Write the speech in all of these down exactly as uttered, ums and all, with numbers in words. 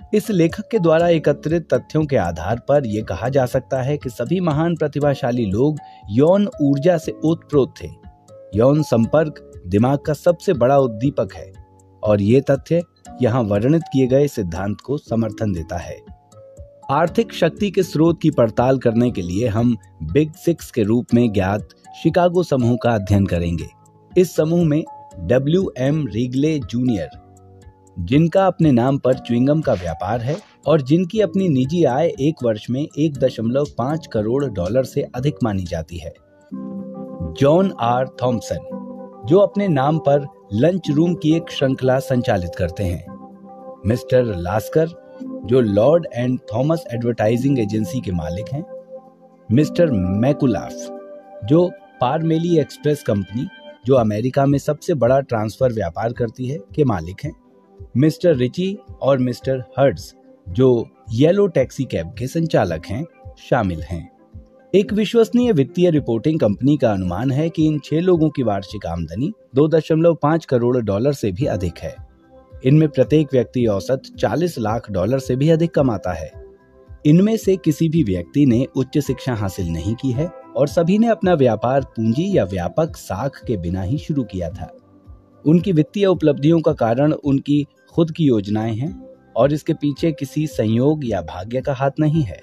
इस लेखक के द्वारा एकत्रित तथ्यों के आधार पर यह कहा जा सकता है कि सभी महान प्रतिभाशाली लोग यौन ऊर्जा से ओतप्रोत थे। यौन संपर्क दिमाग का सबसे बड़ा उद्दीपक है और ये तथ्य यहाँ वर्णित किए गए सिद्धांत को समर्थन देता है। आर्थिक शक्ति के स्रोत की पड़ताल करने के लिए हम बिग सिक्स के रूप में ज्ञात शिकागो समूह का अध्ययन करेंगे। इस समूह में डब्ल्यू एम रिगले जूनियर, जिनका अपने नाम पर च्युइंगम का व्यापार है और जिनकी अपनी निजी आय एक वर्ष में एक दशमलव पाँच करोड़ डॉलर से अधिक मानी जाती है। जॉन आर थॉम्पसन, जो अपने नाम पर लंच रूम की एक श्रृंखला संचालित करते हैं। मिस्टर लास्कर, जो Lord and Thomas advertising agency के मालिक हैं। मिस्टर मैकुलाफ, जो पारमेली एक्सप्रेस कंपनी, जो अमेरिका में सबसे बड़ा ट्रांसफर व्यापार करती है, के मालिक हैं। मिस्टर रिची और मिस्टर हर्ट्ज, जो येलो टैक्सी कैब के संचालक हैं, शामिल हैं। एक विश्वसनीय वित्तीय रिपोर्टिंग कंपनी का अनुमान है कि इन छह लोगों की वार्षिक आमदनी दो दशमलव पाँच करोड़ डॉलर से भी अधिक है। इनमें प्रत्येक व्यक्ति औसत चालीस लाख डॉलर से भी अधिक कमाता है। इनमें से किसी भी व्यक्ति ने उच्च शिक्षा हासिल नहीं की है और सभी ने अपना व्यापार पूंजी या व्यापक साख के बिना ही शुरू किया था। उनकी वित्तीय उपलब्धियों का कारण उनकी खुद की योजनाएं हैं और इसके पीछे किसी संयोग या भाग्य का हाथ नहीं है।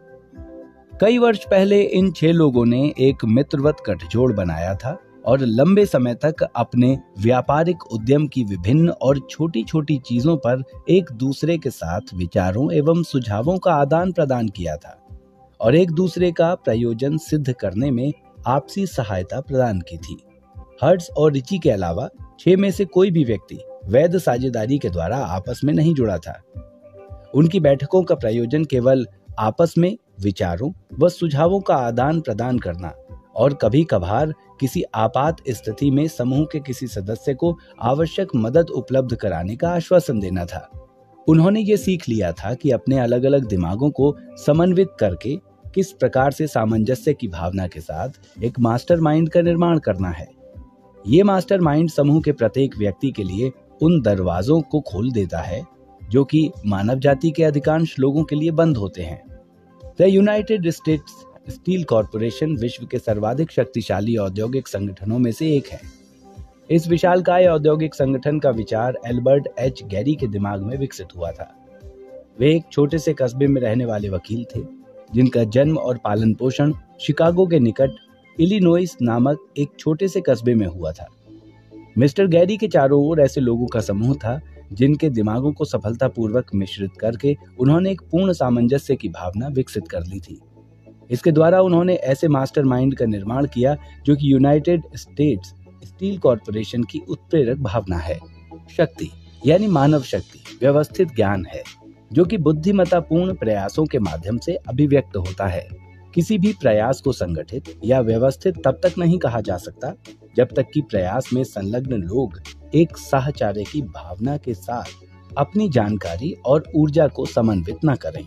कई वर्ष पहले इन छह लोगों ने एक मित्रवत गठजोड़ बनाया था और लंबे समय तक अपने व्यापारिक उद्यम की विभिन्न और छोटी छोटी चीजों पर एक दूसरे के साथ विचारों एवं सुझावों का आदान प्रदान किया था और एक दूसरे का प्रयोजन सिद्ध करने में आपसी सहायता प्रदान की थी। हर्ट्ज और रिची के अलावा छह में से कोई भी व्यक्ति वैध साझेदारी के द्वारा आपस में नहीं जुड़ा था। उनकी बैठकों का प्रयोजन केवल आपस में विचारों व सुझावों का आदान प्रदान करना और कभी कभार किसी आपात स्थिति में समूह के किसी सदस्य को आवश्यक मदद उपलब्ध कराने का आश्वासन देना था। उन्होंने ये सीख लिया था कि अपने अलग अलग दिमागों को समन्वित करके किस प्रकार से सामंजस्य की भावना के साथ एक मास्टरमाइंड का निर्माण करना है। ये मास्टरमाइंड समूह के प्रत्येक व्यक्ति के लिए उन दरवाजों को खोल देता है जो कि मानव जाति के अधिकांश लोगों के लिए बंद होते हैं। The United States steel corporation विश्व के सर्वाधिक शक्तिशाली औद्योगिक संगठनों में से एक है। इस विशालकाय औद्योगिक संगठन का विचार एल्बर्ट एच गैरी के दिमाग में विकसित हुआ था। वे एक छोटे से कस्बे में रहने वाले वकील थे जिनका जन्म और पालन पोषण शिकागो के निकट इलिनोइस नामक एक छोटे से कस्बे में हुआ था। मिस्टर गैरी के चारों ओर ऐसे लोगों का समूह था जिनके दिमागों को सफलतापूर्वक मिश्रित करके उन्होंने एक पूर्ण सामंजस्य की भावना विकसित कर ली थी। इसके द्वारा उन्होंने ऐसे मास्टरमाइंड का निर्माण किया जो कि यूनाइटेड स्टेट्स स्टील कॉरपोरेशन की उत्प्रेरक भावना है। शक्ति यानी मानव शक्ति व्यवस्थित ज्ञान है जो कि बुद्धिमत्तापूर्ण प्रयासों के माध्यम से अभिव्यक्त होता है। किसी भी प्रयास को संगठित या व्यवस्थित तब तक नहीं कहा जा सकता जब तक कि प्रयास में संलग्न लोग एक साहचर्य की भावना के साथ अपनी जानकारी और ऊर्जा को समन्वित न करें।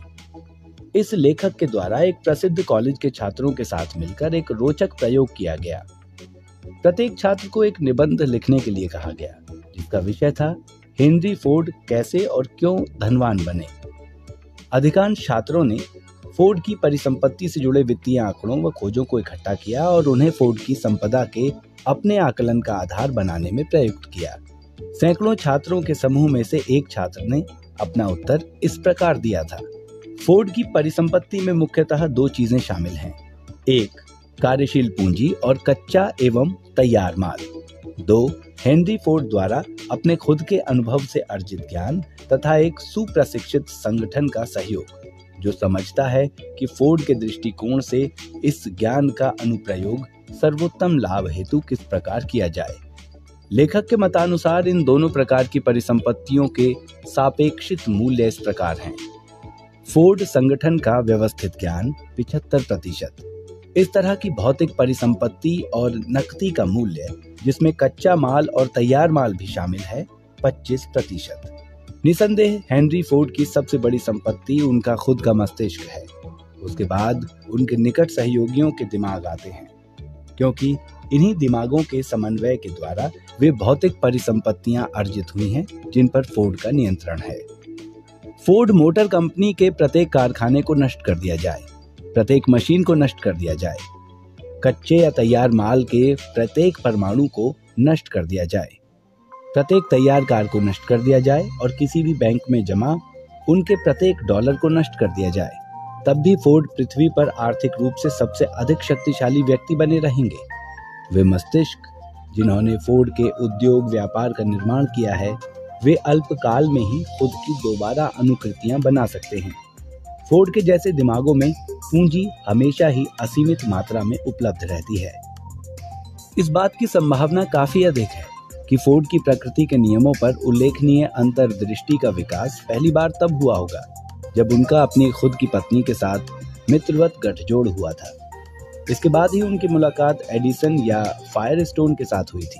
इस लेखक के द्वारा एक प्रसिद्ध कॉलेज के छात्रों के साथ मिलकर एक रोचक प्रयोग किया गया। प्रत्येक छात्र को एक निबंध लिखने के लिए कहा गया जिसका विषय था हेनरी फोर्ड कैसे और क्यों धनवान बने। अधिकांश छात्रों ने फोर्ड की परिसंपत्ति से जुड़े वित्तीय आंकड़ों व खोजों को इकट्ठा किया और उन्हें फोर्ड की संपदा के अपने आकलन का आधार बनाने में प्रयुक्त किया। सैकड़ों छात्रों के समूह में से एक छात्र ने अपना उत्तर इस प्रकार दिया था। फोर्ड की परिसंपत्ति में मुख्यतः दो चीजें शामिल हैं। एक, कार्यशील पूंजी और कच्चा एवं तैयार माल। दो, हेनरी फोर्ड द्वारा अपने खुद के अनुभव से अर्जित ज्ञान तथा एक सुप्रशिक्षित संगठन का सहयोग जो समझता है कि फोर्ड के दृष्टिकोण से इस ज्ञान का अनुप्रयोग सर्वोत्तम लाभ हेतु किस प्रकार किया जाए। लेखक के मतानुसार इन दोनों प्रकार की परिसंपत्तियों के सापेक्षित मूल्य इस प्रकार हैं। फोर्ड संगठन का व्यवस्थित ज्ञान पचहत्तर प्रतिशत, इस तरह की भौतिक परिसंपत्ति और नकदी का मूल्य जिसमें कच्चा माल और तैयार माल भी शामिल है पच्चीस प्रतिशत। निसंदेह हेनरी फोर्ड की सबसे बड़ी संपत्ति उनका खुद का मस्तिष्क है। उसके बाद उनके निकट सहयोगियों के दिमाग आते हैं क्योंकि इन्हीं दिमागों के समन्वय के द्वारा वे भौतिक परिसंपत्तियां अर्जित हुई हैं जिन पर फोर्ड का नियंत्रण है। फोर्ड मोटर कंपनी के प्रत्येक कारखाने को नष्ट कर दिया जाए, प्रत्येक मशीन को नष्ट कर दिया जाए, कच्चे या तैयार माल के प्रत्येक परमाणु को नष्ट कर दिया जाए, प्रत्येक तैयार कार को नष्ट कर दिया जाए और किसी भी बैंक में जमा उनके प्रत्येक डॉलर को नष्ट कर दिया जाए, तब भी फोर्ड पृथ्वी पर आर्थिक रूप से सबसे अधिक शक्तिशाली व्यक्ति बने रहेंगे। वे मस्तिष्क जिन्होंने फोर्ड के उद्योग व्यापार का निर्माण किया है, वे अल्पकाल में ही खुद की दोबारा अनुकृतियां बना सकते हैं। फोर्ड के जैसे दिमागों में पूंजी हमेशा ही असीमित मात्रा में उपलब्ध रहती है। इस बात की संभावना काफी अधिक है कि फोर्ड की प्रकृति के नियमों पर उल्लेखनीय अंतर्दृष्टि का विकास पहली बार तब हुआ होगा जब उनका अपनी खुद की पत्नी के साथ मित्रवत गठजोड़ हुआ था। इसके बाद ही उनकी मुलाकात एडिसन या फायरस्टोन के साथ हुई थी।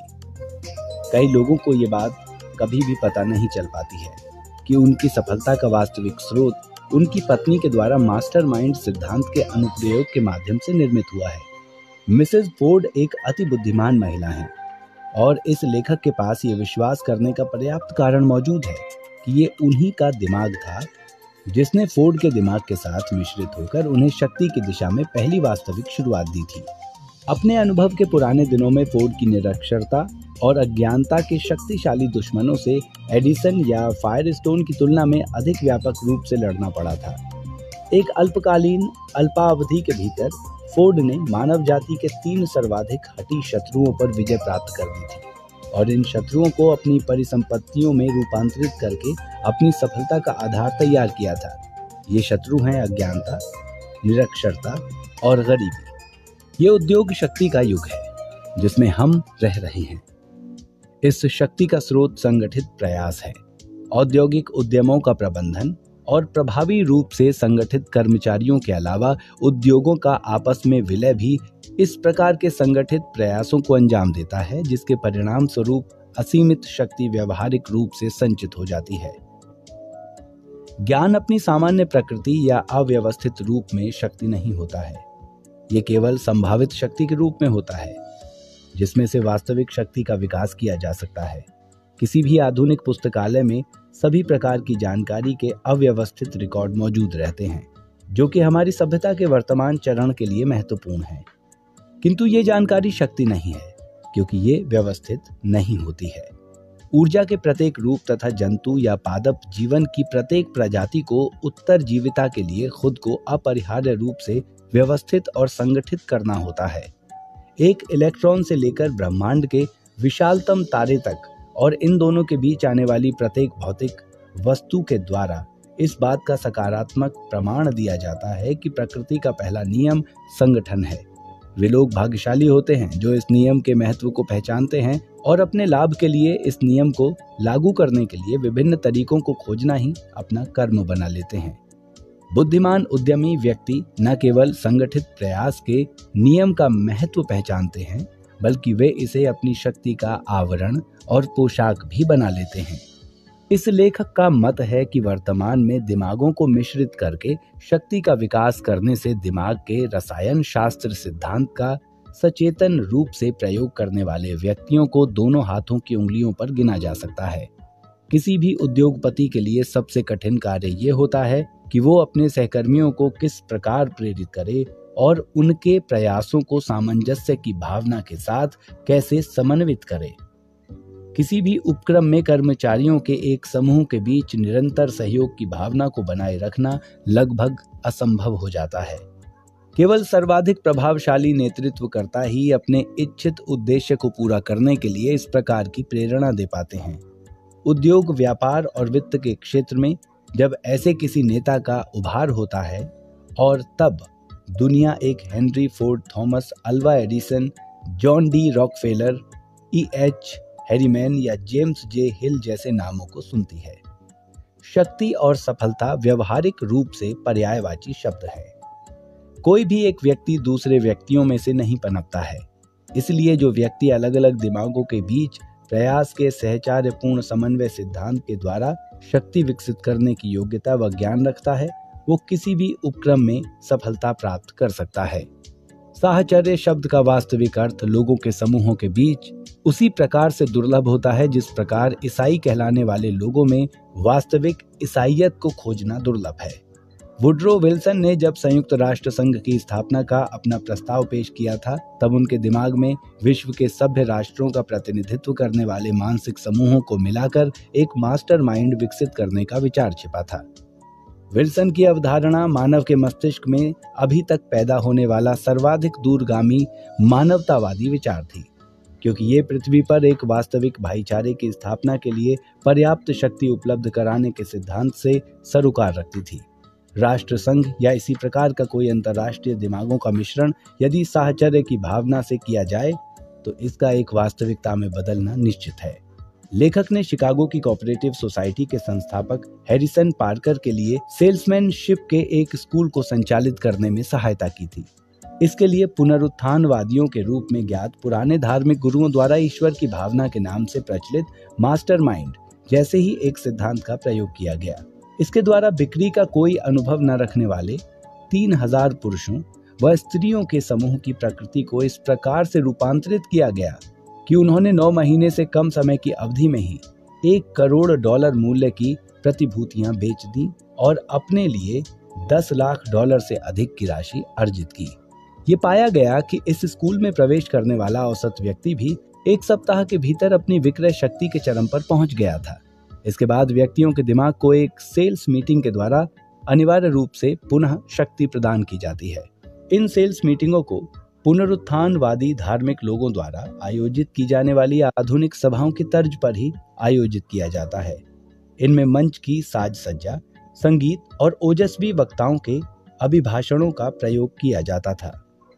कई लोगों को ये बात कभी भी पता नहीं चल पाती है कि उनकी सफलता का वास्तविक स्रोत उनकी पत्नी के द्वारा मास्टरमाइंड सिद्धांत के अनुप्रयोग के माध्यम से निर्मित हुआ है। मिसेस फोर्ड एक अति बुद्धिमान महिला हैं और इस लेखक के पास ये विश्वास करने का पर्याप्त कारण मौजूद है कि ये उन्हीं का दिमाग था जिसने फोर्ड के दिमाग के साथ मिश्रित होकर उन्हें शक्ति की दिशा में पहली वास्तविक शुरुआत दी थी। अपने अनुभव के पुराने दिनों में फोर्ड की निरक्षरता और अज्ञानता के शक्तिशाली दुश्मनों से एडिसन या फायरस्टोन की तुलना में अधिक व्यापक रूप से लड़ना पड़ा था। एक अल्पकालीन अल्पावधि के भीतर फोर्ड ने मानव जाति के तीन सर्वाधिक हठी शत्रुओं पर विजय प्राप्त कर दी थी और इन शत्रुओं को अपनी परिसंपत्तियों में रूपांतरित करके अपनी सफलता का आधार तैयार किया था। ये शत्रु हैं अज्ञानता, निरक्षरता और गरीबी। ये उद्योग शक्ति का युग है जिसमें हम रह रहे हैं। इस शक्ति का स्रोत संगठित प्रयास है। औद्योगिक उद्यमों का प्रबंधन और प्रभावी रूप से संगठित कर्मचारियों के अलावा उद्योगों का आपस में विलय भी इस प्रकार के संगठित प्रयासों को अंजाम देता है जिसके परिणाम स्वरूप असीमित शक्ति व्यवहारिक रूप से संचित हो जाती है। ज्ञान अपनी सामान्य प्रकृति या अव्यवस्थित रूप में शक्ति नहीं होता है। ये केवल संभावित शक्ति के रूप में होता है जिसमें से वास्तविक शक्ति का विकास किया जा सकता है। किसी भी आधुनिक पुस्तकालय में सभी प्रकार की जानकारी के अव्यवस्थित रिकॉर्ड मौजूद रहते हैं जो कि हमारी सभ्यता के वर्तमान चरण के लिए महत्वपूर्ण है, किंतु ये जानकारी शक्ति नहीं है क्योंकि ये व्यवस्थित नहीं होती है। ऊर्जा के प्रत्येक रूप तथा जंतु या पादप जीवन की प्रत्येक प्रजाति को उत्तरजीविता के लिए खुद को अपरिहार्य रूप से व्यवस्थित और संगठित करना होता है। एक इलेक्ट्रॉन से लेकर ब्रह्मांड के विशालतम तारे तक और इन दोनों के बीच आने वाली प्रत्येक भौतिक वस्तु के द्वारा इस बात का सकारात्मक प्रमाण दिया जाता है कि प्रकृति का पहला नियम संगठन है। वे लोग भाग्यशाली होते हैं जो इस नियम के महत्व को पहचानते हैं और अपने लाभ के लिए इस नियम को लागू करने के लिए विभिन्न तरीकों को खोजना ही अपना कर्म बना लेते हैं। बुद्धिमान उद्यमी व्यक्ति न केवल संगठित प्रयास के नियम का महत्व पहचानते हैं बल्कि वे इसे अपनी शक्ति का आवरण और पोशाक भी बना लेते हैं। इस लेखक का मत है कि वर्तमान में दिमागों को मिश्रित करके शक्ति का विकास करने से दिमाग के रसायन शास्त्र सिद्धांत का सचेतन रूप से प्रयोग करने वाले व्यक्तियों को दोनों हाथों की उंगलियों पर गिना जा सकता है। किसी भी उद्योगपति के लिए सबसे कठिन कार्य ये होता है कि वो अपने सहकर्मियों को किस प्रकार प्रेरित करे और उनके प्रयासों को सामंजस्य की भावना के साथ कैसे समन्वित करे। किसी भी उपक्रम में कर्मचारियों के एक समूह के बीच निरंतर सहयोग की भावना को बनाए रखना लगभग असंभव हो जाता है। केवल सर्वाधिक प्रभावशाली नेतृत्वकर्ता ही अपने इच्छित उद्देश्य को पूरा करने के लिए इस प्रकार की प्रेरणा दे पाते हैं। उद्योग, व्यापार और वित्त के क्षेत्र में जब ऐसे किसी नेता का उभार होता है और तब दुनिया एक Henry Ford, Thomas Alva Edison, John D Rockefeller, E H Harriman या जेम्स जे हिल जैसे नामों को सुनती है। शक्ति और सफलता व्यवहारिक रूप से पर्यायवाची शब्द है। कोई भी एक व्यक्ति दूसरे व्यक्तियों में से नहीं पनपता है। इसलिए जो व्यक्ति अलग अलग दिमागों के बीच प्रयास के सहचार्यपूर्ण समन्वय सिद्धांत के द्वारा शक्ति विकसित करने की योग्यता व ज्ञान रखता है, वो किसी भी उपक्रम में सफलता प्राप्त कर सकता है। साहचर्य शब्द का वास्तविक अर्थ लोगों के समूहों के बीच उसी प्रकार से दुर्लभ होता है जिस प्रकार ईसाई कहलाने वाले लोगों में वास्तविक ईसाइयत को खोजना दुर्लभ है। वुड्रो विल्सन ने जब संयुक्त राष्ट्र संघ की स्थापना का अपना प्रस्ताव पेश किया था, तब उनके दिमाग में विश्व के सभ्य राष्ट्रों का प्रतिनिधित्व करने वाले मानसिक समूहों को मिलाकर एक मास्टरमाइंड विकसित करने का विचार छिपा था। विल्सन की अवधारणा मानव के मस्तिष्क में अभी तक पैदा होने वाला सर्वाधिक दूरगामी मानवतावादी विचार थी, क्योंकि ये पृथ्वी पर एक वास्तविक भाईचारे की स्थापना के लिए पर्याप्त शक्ति उपलब्ध कराने के सिद्धांत से सरोकार रखती थी। राष्ट्र संघ या इसी प्रकार का कोई अंतर्राष्ट्रीय दिमागों का मिश्रण यदि साहचर्य की भावना से किया जाए तो इसका एक वास्तविकता में बदलना निश्चित है। लेखक ने शिकागो की कोऑपरेटिव सोसाइटी के संस्थापक हैरिसन पार्कर के लिए सेल्समैनशिप के एक स्कूल को संचालित करने में सहायता की थी। इसके लिए पुनरुत्थानवादियों के रूप में ज्ञात पुराने धार्मिक गुरुओं द्वारा ईश्वर की भावना के नाम से प्रचलित मास्टरमाइंड जैसे ही एक सिद्धांत का प्रयोग किया गया। इसके द्वारा बिक्री का कोई अनुभव न रखने वाले तीन हजार पुरुषों व स्त्रियों के समूह की प्रकृति को इस प्रकार से रूपांतरित किया गया कि उन्होंने नौ महीने से कम समय की अवधि में ही एक करोड़ डॉलर मूल्य की प्रतिभूतियां बेच दी और अपने लिए दस लाख डॉलर से अधिक की राशि अर्जित की। ये पाया गया कि इस स्कूल में प्रवेश करने वाला औसत व्यक्ति भी एक सप्ताह के भीतर अपनी विक्रय शक्ति के चरम पर पहुंच गया था। इसके बाद व्यक्तियों के दिमाग को एक सेल्स मीटिंग के द्वारा अनिवार्य रूप से पुनः शक्ति प्रदान की जाती है। इन सेल्स मीटिंगों को पुनरुत्थानवादी धार्मिक लोगों द्वारा आयोजित की जाने वाली आधुनिक सभाओं की तर्ज पर ही आयोजित किया जाता है। इनमें मंच की साज सज्जा, संगीत और ओजस्वी वक्ताओं के अभिभाषणों का प्रयोग किया जाता था।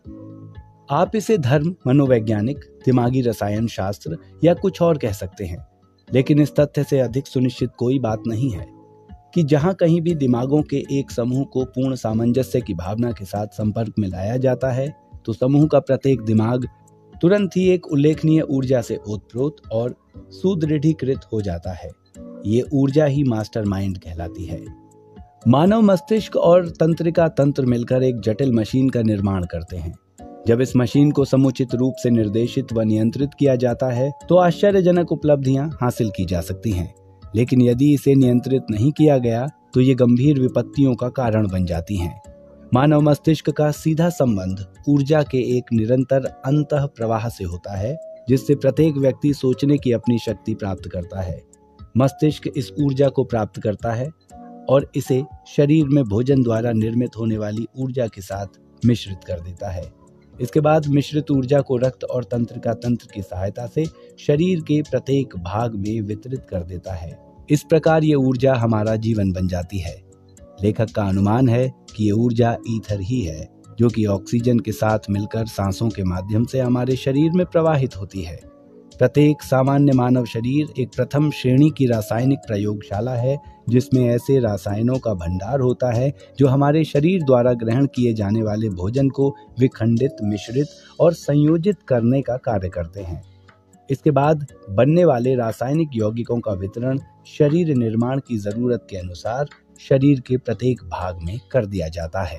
आप इसे धर्म, मनोवैज्ञानिक, दिमागी रसायन शास्त्र या कुछ और कह सकते हैं, लेकिन इस तथ्य से अधिक सुनिश्चित कोई बात नहीं है कि जहां कहीं भी दिमागों के एक समूह को पूर्ण सामंजस्य की भावना के साथ संपर्क में लाया जाता है तो समूह का प्रत्येक दिमाग तुरंत ही एक उल्लेखनीय ऊर्जा से ओतप्रोत और सुदृढ़ीकृत हो जाता है। ये ऊर्जा ही मास्टरमाइंड कहलाती है। मानव मस्तिष्क और तंत्रिका तंत्र मिलकर एक जटिल मशीन का निर्माण करते हैं। जब इस मशीन को समुचित रूप से निर्देशित व नियंत्रित किया जाता है तो आश्चर्यजनक उपलब्धियां हासिल की जा सकती हैं, लेकिन यदि इसे नियंत्रित नहीं किया गया तो ये गंभीर विपत्तियों का कारण बन जाती हैं। मानव मस्तिष्क का सीधा संबंध ऊर्जा के एक निरंतर अंतः प्रवाह से होता है, जिससे प्रत्येक व्यक्ति सोचने की अपनी शक्ति प्राप्त करता है। मस्तिष्क इस ऊर्जा को प्राप्त करता है और इसे शरीर में भोजन द्वारा निर्मित होने वाली ऊर्जा के साथ मिश्रित कर देता है। इसके बाद मिश्रित ऊर्जा को रक्त और तंत्रिका तंत्र की सहायता से शरीर के प्रत्येक भाग में वितरित कर देता है। इस प्रकार ये ऊर्जा हमारा जीवन बन जाती है। लेखक का अनुमान है कि ये ऊर्जा ईथर ही है, जो कि ऑक्सीजन के साथ मिलकर सांसों के माध्यम से हमारे शरीर में प्रवाहित होती है। प्रत्येक सामान्य मानव शरीर एक प्रथम श्रेणी की रासायनिक प्रयोगशाला है, जिसमें ऐसे रसायनों का भंडार होता है जो हमारे शरीर द्वारा ग्रहण किए जाने वाले भोजन को विखंडित, मिश्रित और संयोजित करने का कार्य करते हैं। इसके बाद बनने वाले रासायनिक यौगिकों का वितरण शरीर निर्माण की जरूरत के अनुसार शरीर के प्रत्येक भाग में कर दिया जाता है।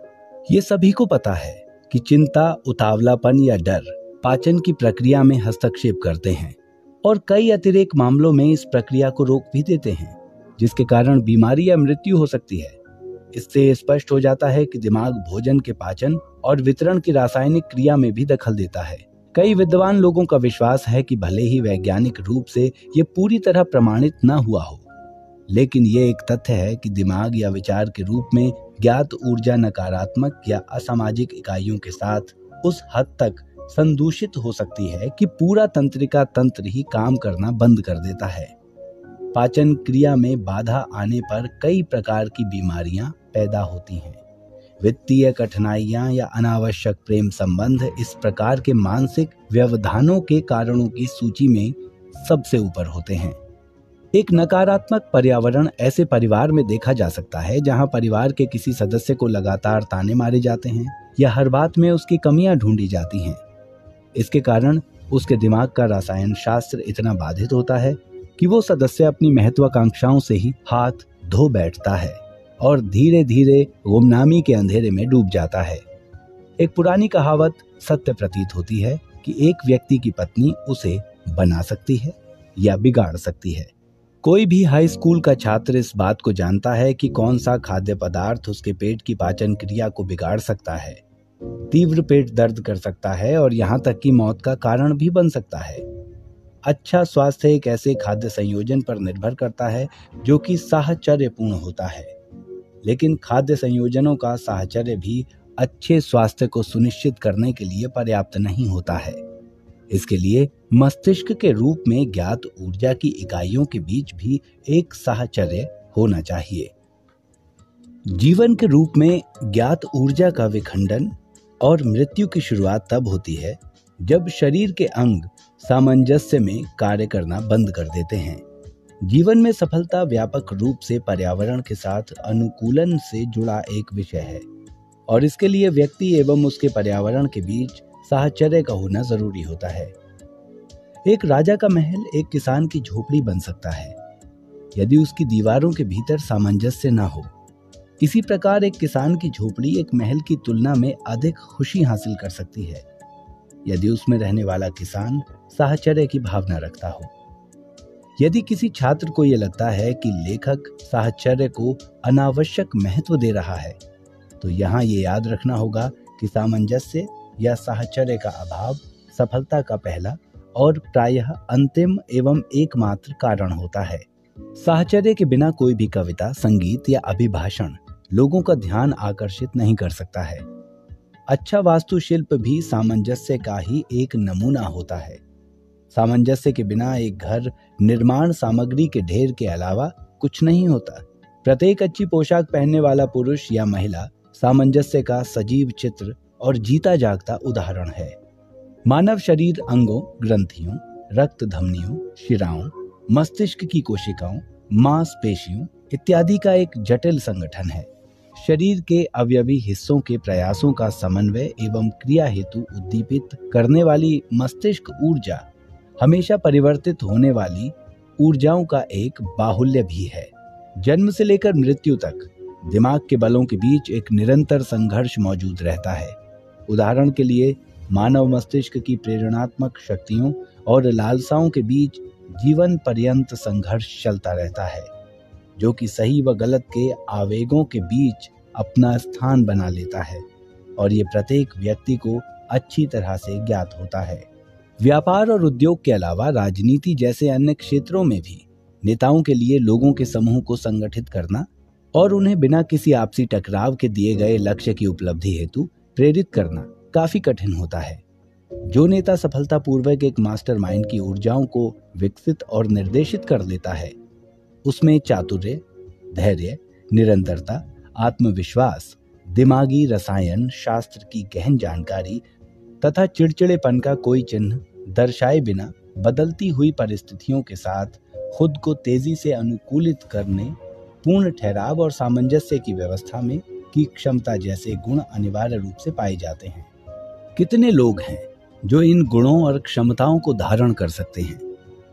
ये सभी को पता है कि चिंता, उतावलापन या डर पाचन की प्रक्रिया में हस्तक्षेप करते हैं और कई अतिरेक मामलों में इस प्रक्रिया को रोक भी देते हैं, जिसके कारण बीमारी या मृत्यु हो सकती है। इससे स्पष्ट हो जाता है कि दिमाग भोजन के पाचन और वितरण की रासायनिक क्रिया में भी दखल देता है। कई विद्वान लोगों का विश्वास है कि भले ही वैज्ञानिक रूप से ये पूरी तरह प्रमाणित न हुआ हो, लेकिन ये एक तथ्य है कि दिमाग या विचार के रूप में ज्ञात ऊर्जा नकारात्मक या असामाजिक इकाइयों के साथ उस हद तक संदूषित हो सकती है कि पूरा तंत्रिका तंत्र ही काम करना बंद कर देता है। पाचन क्रिया में बाधा आने पर कई प्रकार की बीमारियां पैदा होती हैं। वित्तीय कठिनाइयां या अनावश्यक प्रेम संबंध इस प्रकार के मानसिक व्यवधानों के कारणों की सूची में सबसे ऊपर होते हैं। एक नकारात्मक पर्यावरण ऐसे परिवार में देखा जा सकता है जहां परिवार के किसी सदस्य को लगातार ताने मारे जाते हैं या हर बात में उसकी कमियां ढूंढी जाती हैं। इसके कारण उसके दिमाग का रसायन शास्त्र इतना बाधित होता है कि वो सदस्य अपनी महत्वाकांक्षाओं से ही हाथ धो बैठता है और धीरे धीरे गुमनामी के अंधेरे में डूब जाता है। एक पुरानी कहावत सत्य प्रतीत होती है कि एक व्यक्ति की पत्नी उसे बना सकती है या बिगाड़ सकती है। कोई भी हाई स्कूल का छात्र इस बात को जानता है कि कौन सा खाद्य पदार्थ उसके पेट की पाचन क्रिया को बिगाड़ सकता है, तीव्र पेट दर्द कर सकता है और यहाँ तक कि मौत का कारण भी बन सकता है। अच्छा स्वास्थ्य एक ऐसे खाद्य संयोजन पर निर्भर करता है जो कि साहचर्यपूर्ण होता है, लेकिन खाद्य संयोजनों का साहचर्य भी अच्छे स्वास्थ्य को सुनिश्चित करने के लिए पर्याप्त नहीं होता है। इसके लिए मस्तिष्क के रूप में ज्ञात ऊर्जा की इकाइयों के बीच भी एक साहचर्य होना चाहिए। जीवन के रूप में ज्ञात ऊर्जा का विखंडन और मृत्यु की शुरुआत तब होती है जब शरीर के अंग सामंजस्य में कार्य करना बंद कर देते हैं। जीवन में सफलता व्यापक रूप से पर्यावरण के साथ अनुकूलन से जुड़ा एक विषय है और इसके लिए व्यक्ति एवं उसके पर्यावरण के बीच साहचर्य का होना जरूरी होता है। एक राजा का महल एक किसान की झोपड़ी बन सकता है यदि उसकी दीवारों के भीतर सामंजस्य न हो। इसी प्रकार एक किसान की झोपड़ी एक महल की तुलना में अधिक खुशी हासिल कर सकती है यदि उसमें रहने वाला किसान साहचर्य की भावना रखता हो। यदि किसी छात्र को यह लगता है कि लेखक साहचर्य को अनावश्यक महत्व दे रहा है, तो यहाँ ये याद रखना होगा कि सामंजस्य या साहचर्य का अभाव सफलता का पहला और प्रायः अंतिम एवं एकमात्र कारण होता है। साहचर्य के बिना कोई भी कविता, संगीत या अभिभाषण लोगों का ध्यान आकर्षित नहीं कर सकता है। अच्छा वास्तुशिल्प भी सामंजस्य का ही एक नमूना होता है। सामंजस्य के बिना एक घर निर्माण सामग्री के ढेर के अलावा कुछ नहीं होता। प्रत्येक अच्छी पोशाक पहनने वाला पुरुष या महिला सामंजस्य का सजीव चित्र और जीता जागता उदाहरण है। मानव शरीर अंगों, ग्रंथियों, रक्त धमनियों, शिराओं, मस्तिष्क की कोशिकाओं, मांसपेशियों इत्यादि का एक जटिल संगठन है। शरीर के अवयवी हिस्सों के प्रयासों का समन्वय एवं क्रिया हेतु उद्दीपित करने वाली मस्तिष्क ऊर्जा हमेशा परिवर्तित होने वाली ऊर्जाओं का एक बाहुल्य भी है। जन्म से लेकर मृत्यु तक दिमाग के बलों के बीच एक निरंतर संघर्ष मौजूद रहता है। उदाहरण के लिए मानव मस्तिष्क की प्रेरणात्मक शक्तियों और लालसाओं के बीच जीवन पर्यंत संघर्ष चलता रहता है, जो कि सही व गलत के आवेगों के बीच अपना स्थान बना लेता है और ये प्रत्येक व्यक्ति को अच्छी तरह से ज्ञात होता है। व्यापार और उद्योग के अलावा राजनीति जैसे अन्य क्षेत्रों में भी नेताओं के लिए लोगों के समूह को संगठित करना और उन्हें बिना किसी आपसी टकराव के दिए गए लक्ष्य की उपलब्धि हेतु प्रेरित करना काफी कठिन होता है। जो नेता सफलतापूर्वक एक मास्टरमाइंड की ऊर्जाओं को विकसित और निर्देशित कर लेता है, उसमें चातुर्य, धैर्य, निरंतरता, आत्मविश्वास, दिमागी रसायन शास्त्र की गहन जानकारी तथा चिड़चिड़ेपन का कोई चिन्ह दर्शाए बिना बदलती हुई परिस्थितियों के साथ खुद को तेजी से अनुकूलित करने, पूर्ण ठहराव और सामंजस्य की व्यवस्था में की क्षमता जैसे गुण अनिवार्य रूप से पाए जाते हैं। कितने लोग हैं जो इन गुणों और क्षमताओं को धारण कर सकते हैं?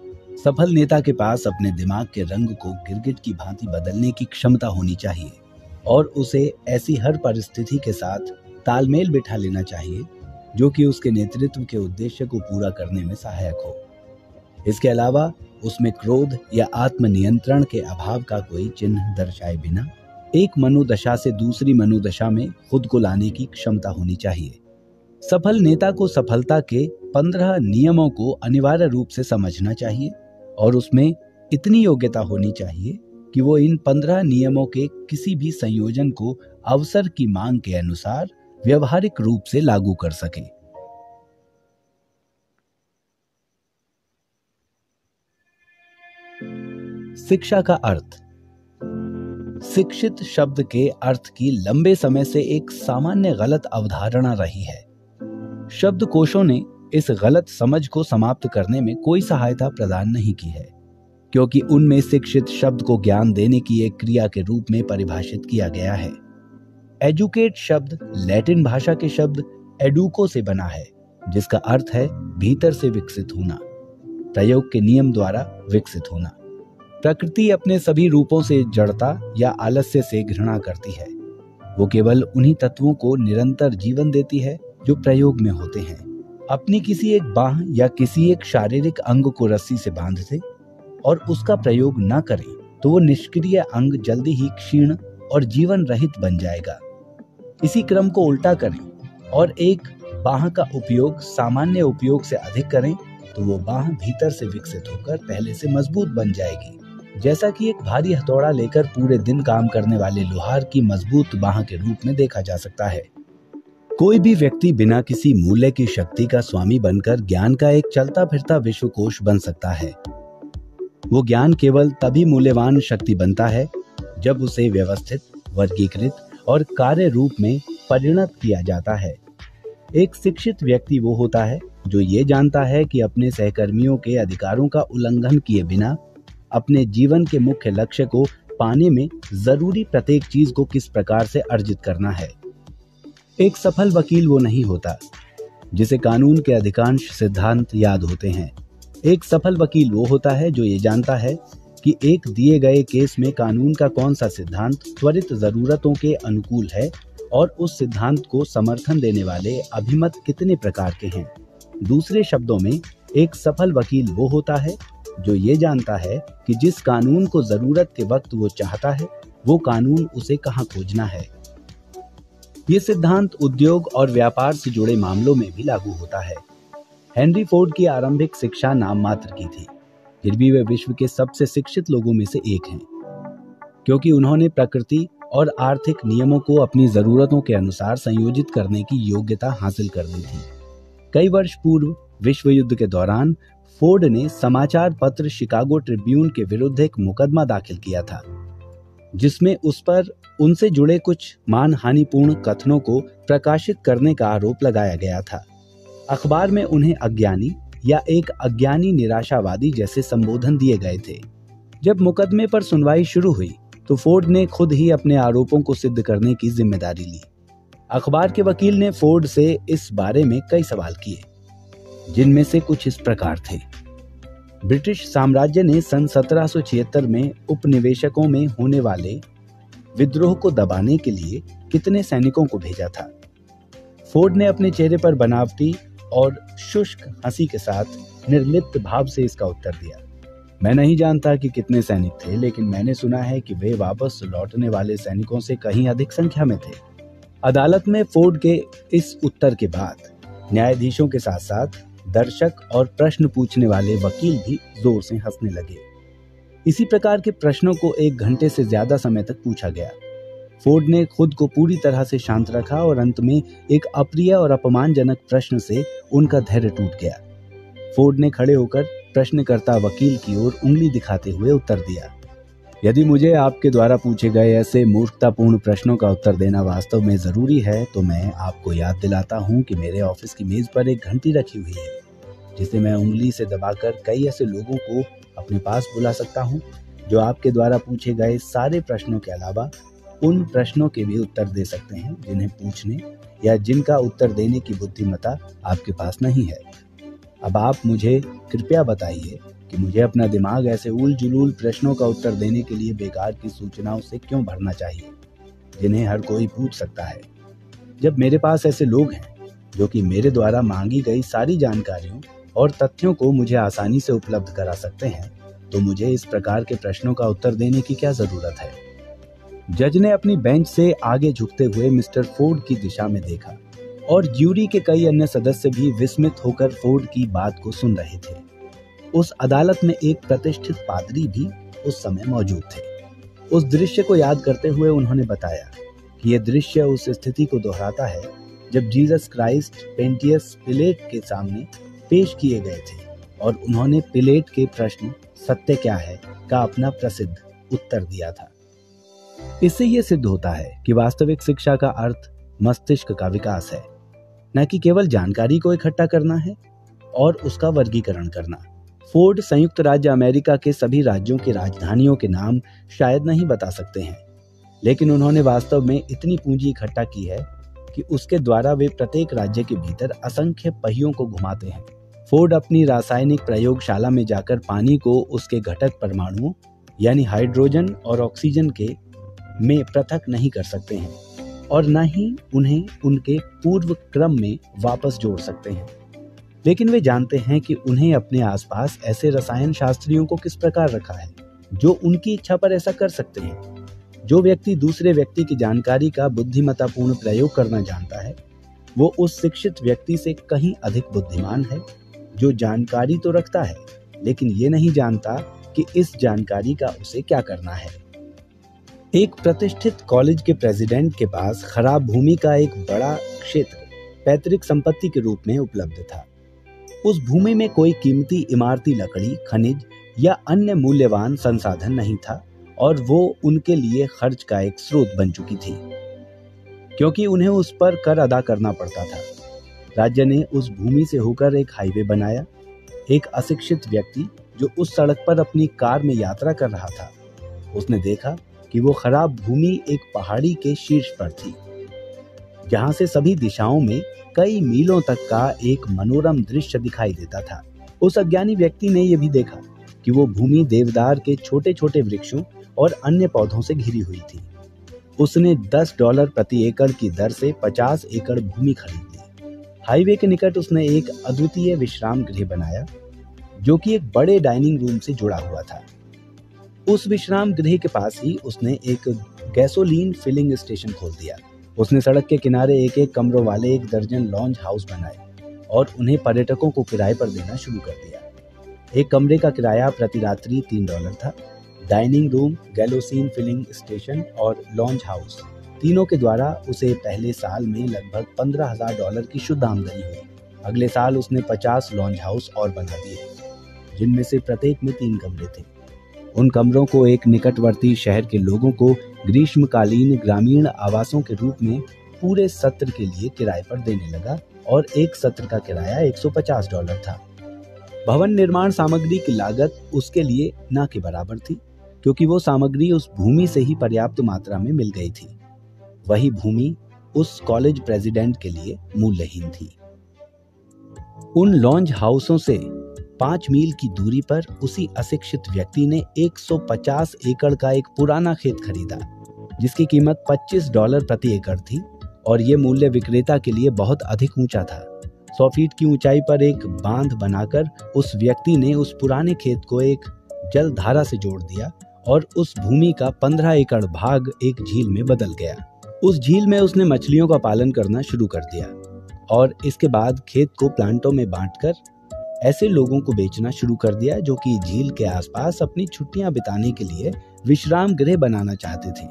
सफल नेता के पास अपने दिमाग के रंग को गिरगिट की भांति बदलने की क्षमता होनी चाहिए और उसे ऐसी हर परिस्थिति के साथ तालमेल बिठा लेना चाहिए जो कि उसके नेतृत्व के उद्देश्य को पूरा करने में सहायक हो। इसके अलावा उसमें क्रोध या आत्मनियंत्रण के अभाव का कोई चिन्ह दर्शाए बिना एक मनोदशा से दूसरी मनोदशा में खुद को लाने की क्षमता होनी चाहिए। सफल नेता को सफलता के पंद्रह नियमों को अनिवार्य रूप से समझना चाहिए और उसमें इतनी योग्यता होनी चाहिए कि वो इन पंद्रह नियमों के किसी भी संयोजन को अवसर की मांग के अनुसार व्यवहारिक रूप से लागू कर सके। शिक्षा का अर्थ। शिक्षित शब्द के अर्थ की लंबे समय से एक सामान्य गलत अवधारणा रही है। शब्दकोशों ने इस गलत समझ को समाप्त करने में कोई सहायता प्रदान नहीं की है, क्योंकि उनमें शिक्षित शब्द को ज्ञान देने की एक क्रिया के रूप में परिभाषित किया गया है। एजुकेट शब्द लैटिन भाषा के शब्द एडुको से बना है, जिसका अर्थ है भीतर से विकसित होना, प्रयोग के नियम द्वारा विकसित होना। प्रकृति अपने सभी रूपों से जड़ता या आलस्य से घृणा करती है। वो केवल उन्हीं तत्वों को निरंतर जीवन देती है जो प्रयोग में होते हैं। अपनी किसी एक बाह या किसी एक शारीरिक अंग को रस्सी से बांध दे और उसका प्रयोग न करें तो वो निष्क्रिय अंग जल्दी ही क्षीण और जीवन रहित बन जाएगा। इसी क्रम को उल्टा करें और एक बाह का उपयोग सामान्य उपयोग से अधिक करें तो वो बाह भीतर से विकसित होकर पहले से मजबूत बन जाएगी, जैसा कि एक भारी हथौड़ा लेकर पूरे दिन काम करने वाले लोहार की मजबूत बाह के रूप में देखा जा सकता है। कोई भी व्यक्ति बिना किसी मूल्य की शक्ति का स्वामी बनकर ज्ञान का एक चलता फिरता विश्वकोश बन सकता है। वो ज्ञान केवल तभी मूल्यवान शक्ति बनता है जब उसे व्यवस्थित, वर्गीकृत और कार्य रूप में परिणत किया जाता है। एक शिक्षित व्यक्ति वो होता है जो ये जानता है कि अपने सहकर्मियों के अधिकारों का उल्लंघन किए बिना अपने जीवन के मुख्य लक्ष्य को पाने में जरूरी प्रत्येक चीज को किस प्रकार से अर्जित करना है। एक सफल वकील वो नहीं होता जिसे कानून के अधिकांश सिद्धांत याद होते हैं। एक सफल वकील वो होता है जो ये जानता है कि एक दिए गए केस में कानून का कौन सा सिद्धांत त्वरित जरूरतों के अनुकूल है और उस सिद्धांत को समर्थन देने वाले अभिमत कितने प्रकार के हैं। दूसरे शब्दों में, एक सफल वकील वो होता है जो ये जानता है कि जिस कानून को जरूरत के वक्त वो चाहता है वो कानून उसे कहाँ खोजना है। ये सिद्धांत उद्योग और व्यापार से जुड़े मामलों में भी लागू होता है। हेनरी फोर्ड की आरंभिक शिक्षा नाम मात्र की थी, फिर भी वे विश्व के सबसे शिक्षित लोगों में से एक हैं, क्योंकि उन्होंने प्रकृति और आर्थिक नियमों को अपनी जरूरतों के अनुसार संयोजित करने की योग्यता हासिल कर ली थी। कई वर्ष पूर्व विश्व युद्ध के दौरान फोर्ड ने समाचार पत्र शिकागो ट्रिब्यून के विरुद्ध एक मुकदमा दाखिल किया था, जिसमें उस पर उनसे जुड़े कुछ मानहानिपूर्ण कथनों को प्रकाशित करने का आरोप लगाया गया था। अखबार में उन्हें अज्ञानी या एक अज्ञानी निराशावादी जैसे संबोधन दिए गए थे। जब मुकदमे पर सुनवाई शुरू हुई तो फोर्ड ने खुद ही अपने आरोपों को सिद्ध करने की जिम्मेदारी ली। अखबार के वकील ने फोर्ड से इस बारे में कई सवाल किए, जिनमें से कुछ इस प्रकार थे। ब्रिटिश साम्राज्य ने सन सत्रह सौ छिहत्तर में उपनिवेशकों में होने वाले विद्रोह को दबाने के लिए कितने सैनिकों को भेजा था। फोर्ड ने अपने चेहरे पर बनावटी और शुष्क हंसी के साथ निर्लिप्त भाव से इसका उत्तर दिया, मैं नहीं जानता कि कितने सैनिक थे, लेकिन मैंने सुना है कि वे वापस लौटने वाले सैनिकों से कहीं अधिक संख्या में थे। अदालत में फोर्ड के इस उत्तर के बाद न्यायाधीशों के साथ साथ दर्शक और प्रश्न पूछने वाले वकील भी जोर से हंसने लगे। इसी प्रकार के प्रश्नों को एक घंटे से ज्यादा समय तक पूछा गया। फोर्ड ने खुद को पूरी तरह से शांत रखा और अंत में एक अप्रिय और अपमानजनक प्रश्न से उनका धैर्य टूट गया। फोर्ड ने खड़े होकर प्रश्नकर्ता वकील की ओर उंगली दिखाते हुए उत्तर दिया, यदि मुझे आपके द्वारा पूछे गए ऐसे मूर्खतापूर्ण प्रश्नों का उत्तर देना वास्तव में जरूरी है तो मैं आपको याद दिलाता हूं कि मेरे ऑफिस की मेज पर एक घंटी रखी हुई है, जिसे मैं उंगली से दबाकर कई ऐसे लोगों को अपने पास बुला सकता हूं जो आपके द्वारा पूछे गए सारे प्रश्नों के अलावा उन प्रश्नों के भी उत्तर दे सकते हैं जिन्हें पूछने या जिनका उत्तर देने की बुद्धिमत्ता आपके पास नहीं है। अब आप मुझे कृपया बताइए कि मुझे अपना दिमाग ऐसे उल जुलूल प्रश्नों का उत्तर देने के लिए बेकार की सूचनाओं से क्यों भरना चाहिए, जिन्हें हर कोई पूछ सकता है, जब मेरे पास ऐसे लोग हैं जो कि मेरे द्वारा मांगी गई सारी जानकारियों और तथ्यों को मुझे आसानी से उपलब्ध करा सकते हैं, तो मुझे इस प्रकार के प्रश्नों का उत्तर देने की क्या जरूरत है। जज ने अपनी बेंच से आगे झुकते हुए मिस्टर फोर्ड की दिशा में देखा और ज्यूरी के कई अन्य सदस्य भी विस्मित होकर फोर्ड की बात को सुन रहे थे। उस अदालत में एक प्रतिष्ठित पादरी भी उस समय मौजूद थे। उस दृश्य को याद करते हुए उन्होंने बताया कि यह दृश्य उस स्थिति को दोहराता है जब जीसस क्राइस्ट पेंटियस पिलेट के सामने पेश किए गए थे और उन्होंने पिलेट के प्रश्न सत्य क्या है का अपना प्रसिद्ध उत्तर दिया था। इससे यह सिद्ध होता है कि वास्तविक शिक्षा का अर्थ मस्तिष्क का विकास है, न कि केवल जानकारी को इकट्ठा करना है और उसका वर्गीकरण करना। फोर्ड संयुक्त राज्य अमेरिका के सभी राज्यों की राजधानियों के नाम शायद नहीं बता सकते हैं, लेकिन उन्होंने वास्तव में इतनी पूंजी इकट्ठा की है कि उसके द्वारा वे प्रत्येक राज्य के भीतर असंख्य पहियों को घुमाते हैं। फोर्ड अपनी रासायनिक प्रयोगशाला में जाकर पानी को उसके घटक परमाणुओं यानी हाइड्रोजन और ऑक्सीजन के में पृथक नहीं कर सकते हैं, और न ही उन्हें उनके पूर्व क्रम में वापस जोड़ सकते हैं। लेकिन वे जानते हैं कि उन्हें अपने आसपास ऐसे रसायन शास्त्रियों को किस प्रकार रखा है जो उनकी इच्छा पर ऐसा कर सकते हैं। जो व्यक्ति दूसरे व्यक्ति की जानकारी का बुद्धिमत्तापूर्ण प्रयोग करना जानता है, वो उस शिक्षित व्यक्ति से कहीं अधिक बुद्धिमान है जो जानकारी तो रखता है लेकिन ये नहीं जानता कि इस जानकारी का उसे क्या करना है। एक प्रतिष्ठित कॉलेज के प्रेसिडेंट के पास खराब भूमि का एक बड़ा क्षेत्र पैतृक संपत्ति के रूप में उपलब्ध था। उस भूमि में कोई कीमती इमारती लकड़ी, खनिज या अन्य मूल्यवान संसाधन नहीं था और वो उनके लिए खर्च का एक स्रोत बन चुकी थी, क्योंकि उन्हें उस पर कर अदा करना पड़ता था। राज्य ने उस भूमि से होकर एक हाईवे बनाया। एक अशिक्षित व्यक्ति जो उस सड़क पर अपनी कार में यात्रा कर रहा था, उसने देखा कि वो खराब भूमि एक पहाड़ी के शीर्ष पर थी, जहां से सभी दिशाओं में कई मीलों तक का एक मनोरम दृश्य दिखाई देता था। उस अज्ञानी व्यक्ति ने यह भी देखा कि वो भूमि देवदार के छोटे छोटे वृक्षों और अन्य पौधों से घिरी हुई थी। उसने दस डॉलर प्रति एकड़ की दर से पचास एकड़ भूमि खरीद ली। हाईवे के निकट उसने एक अद्वितीय विश्राम गृह बनाया जो कि एक बड़े डाइनिंग रूम से जुड़ा हुआ था। उस विश्राम गृह के पास ही उसने एक गैसोलीन फिलिंग स्टेशन खोल दिया। उसने सड़क के किनारे एक एक कमरों वाले एक दर्जन लॉन्ज हाउस बनाए और उन्हें पर्यटकों को किराए पर देना शुरू कर दिया। एक कमरे का किराया प्रति रात्रि तीन डॉलर था। Dining room, gasoline filling station और लॉन्ज हाउस तीनों के द्वारा उसे पहले साल में लगभग पंद्रह हजार डॉलर की शुद्ध आमदनी हुई। अगले साल उसने पचास लॉन्ज हाउस और बना दिए, जिनमें से प्रत्येक में तीन कमरे थे। उन कमरों को एक निकटवर्ती शहर के लोगों को ग्रीष्मकालीन ग्रामीण आवासों के रूप में पूरे सत्र के लिए किराए पर देने लगा और एक सत्र का किराया एक सौ पचास डॉलर था। भवन निर्माण सामग्री की लागत उसके लिए ना के बराबर थी, क्योंकि वो सामग्री उस भूमि से ही पर्याप्त मात्रा में मिल गई थी। वही भूमि उस कॉलेज प्रेसिडेंट के लिए मूल्यहीन थी। उन लॉन्ज हाउसों से पांच मील की दूरी पर उसी अशिक्षित व्यक्ति ने एक सौ पचास एकड़ का एक पुराना खेत खरीदा, जिसकी कीमत पच्चीस डॉलर प्रति एकड़ थी और ये मूल्य विक्रेता के लिए बहुत अधिक ऊंचा था। सौ फीट की ऊंचाई पर एक बांध बनाकर उस व्यक्ति ने उस पुराने खेत को एक जलधारा से जोड़ दिया और उस भूमि का पंद्रह एकड़ भाग एक झील में बदल गया। उस झील में उसने मछलियों का पालन करना शुरू कर दिया और इसके बाद खेत को प्लांटों में बांटकर ऐसे लोगों को बेचना शुरू कर दिया जो कि झील के आसपास अपनी छुट्टियां बिताने के लिए विश्राम गृह बनाना चाहते थे।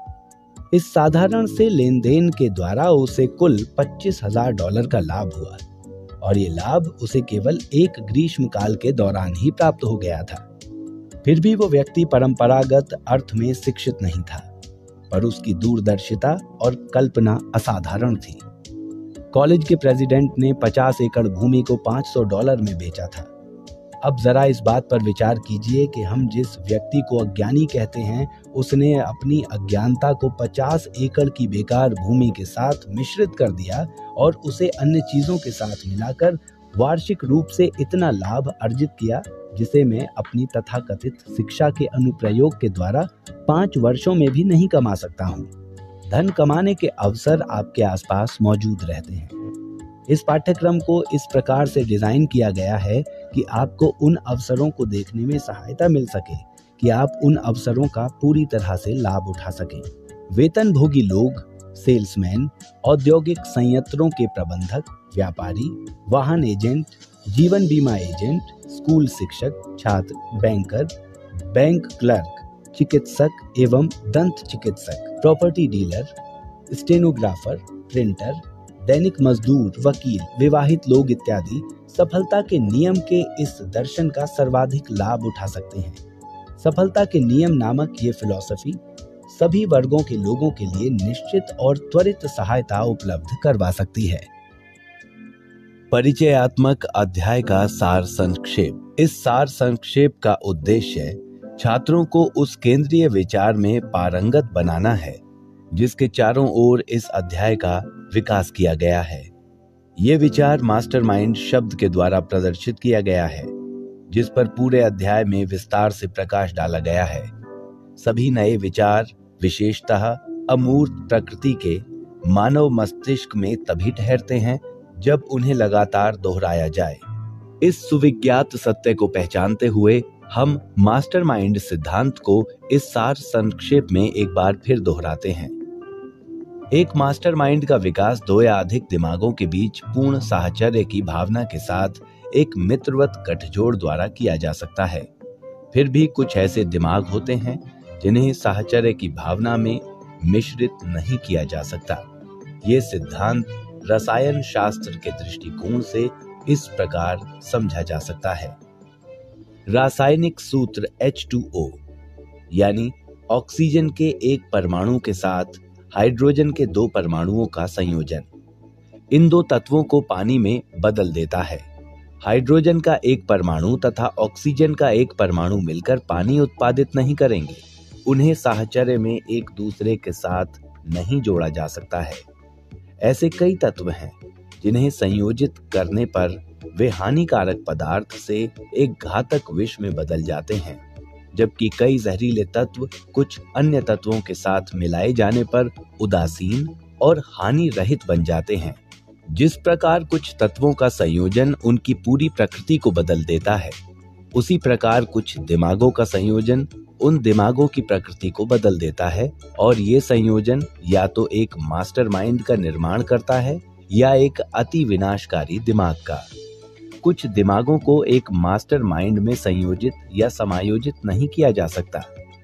इस साधारण से लेन देन के द्वारा उसे कुल पच्चीस हजार डॉलर का लाभ हुआ और ये लाभ उसे केवल एक ग्रीष्मकाल के दौरान ही प्राप्त हो गया था। फिर भी वो व्यक्ति परंपरागत अर्थ में शिक्षित नहीं था, पर उसकी दूरदर्शिता और कल्पना असाधारण थी। कॉलेज के प्रेसिडेंट ने पचास एकड़ भूमि को पाँच सौ डॉलर में बेचा था। अब जरा इस बात पर विचार कीजिए कि हम जिस व्यक्ति को अज्ञानी कहते हैं, उसने अपनी अज्ञानता को पचास एकड़ की बेकार भूमि के साथ मिश्रित कर दिया और उसे अन्य चीजों के साथ मिलाकर वार्षिक रूप से इतना लाभ अर्जित किया, जिसे मैं अपनी तथाकथित शिक्षा के अनुप्रयोग के द्वारा पांच वर्षों में भी नहीं कमा सकता हूँ। धन कमाने के अवसर आपके आसपास मौजूद रहते हैं। इस पाठ्यक्रम को इस प्रकार से डिजाइन किया गया है कि आपको उन अवसरों को देखने में सहायता मिल सके कि आप उन अवसरों का पूरी तरह से लाभ उठा सकें। वेतनभोगी लोग, सेल्समैन, औद्योगिक संयंत्रों के प्रबंधक, व्यापारी, वाहन एजेंट, जीवन बीमा एजेंट, स्कूल शिक्षक, छात्र, बैंकर, बैंक क्लर्क, चिकित्सक एवं दंत चिकित्सक, प्रॉपर्टी डीलर, स्टेनोग्राफर, प्रिंटर, दैनिक मजदूर, वकील, विवाहित लोग इत्यादि सफलता के नियम के इस दर्शन का सर्वाधिक लाभ उठा सकते हैं। सफलता के नियम नामक ये फिलॉसफी सभी वर्गों के लोगों के लिए निश्चित और त्वरित सहायता उपलब्ध करवा सकती है। परिचयात्मक अध्याय का सार संक्षेप। इस सार संक्षेप का उद्देश्य छात्रों को उस केंद्रीय विचार में पारंगत बनाना है जिसके चारों ओर इस अध्याय का विकास किया गया है। ये विचार मास्टरमाइंड शब्द के द्वारा प्रदर्शित किया गया है, जिस पर पूरे अध्याय में विस्तार से प्रकाश डाला गया है। सभी नए विचार विशेषतः अमूर्त प्रकृति के मानव मस्तिष्क में तभी ठहरते हैं जब उन्हें लगातार दोहराया जाए। इस सुविज्ञात सत्य को पहचानते हुए हम मास्टरमाइंड सिद्धांत को इस सार संक्षेप में एक बार फिर दोहराते हैं। एक मास्टरमाइंड का विकास दो या अधिक दिमागों के बीच पूर्ण साहचर्य की भावना के साथ एक मित्रवत गठजोड़ द्वारा किया जा सकता है। फिर भी कुछ ऐसे दिमाग होते हैं जिन्हें साहचर्य की भावना में मिश्रित नहीं किया जा सकता। ये सिद्धांत रसायन शास्त्र के दृष्टिकोण से इस प्रकार समझा जा सकता है। रासायनिक सूत्र एच टू ओ यानी ऑक्सीजन के एक परमाणु के साथ हाइड्रोजन के दो परमाणुओं का संयोजन इन दो तत्वों को पानी में बदल देता है। हाइड्रोजन का एक परमाणु तथा ऑक्सीजन का एक परमाणु मिलकर पानी उत्पादित नहीं करेंगे। उन्हें साहचर्य में एक दूसरे के साथ नहीं जोड़ा जा सकता है। ऐसे कई तत्व हैं जिन्हें संयोजित करने पर वे हानिकारक पदार्थ से एक घातक विष में बदल जाते हैं, जबकि कई जहरीले तत्व कुछ अन्य तत्वों के साथ मिलाए जाने पर उदासीन और हानि रहित बन जाते हैं। जिस प्रकार कुछ तत्वों का संयोजन उनकी पूरी प्रकृति को बदल देता है, उसी प्रकार कुछ दिमागों का संयोजन उन दिमागों की प्रकृति को बदल देता है और ये संयोजन या तो एक मास्टरमाइंड का निर्माण करता है या एक अति विनाशकारी दिमाग का। कुछ दिमागों को एक मास्टरमाइंड में संयोजित या समायोजित नहीं किया जा सकता।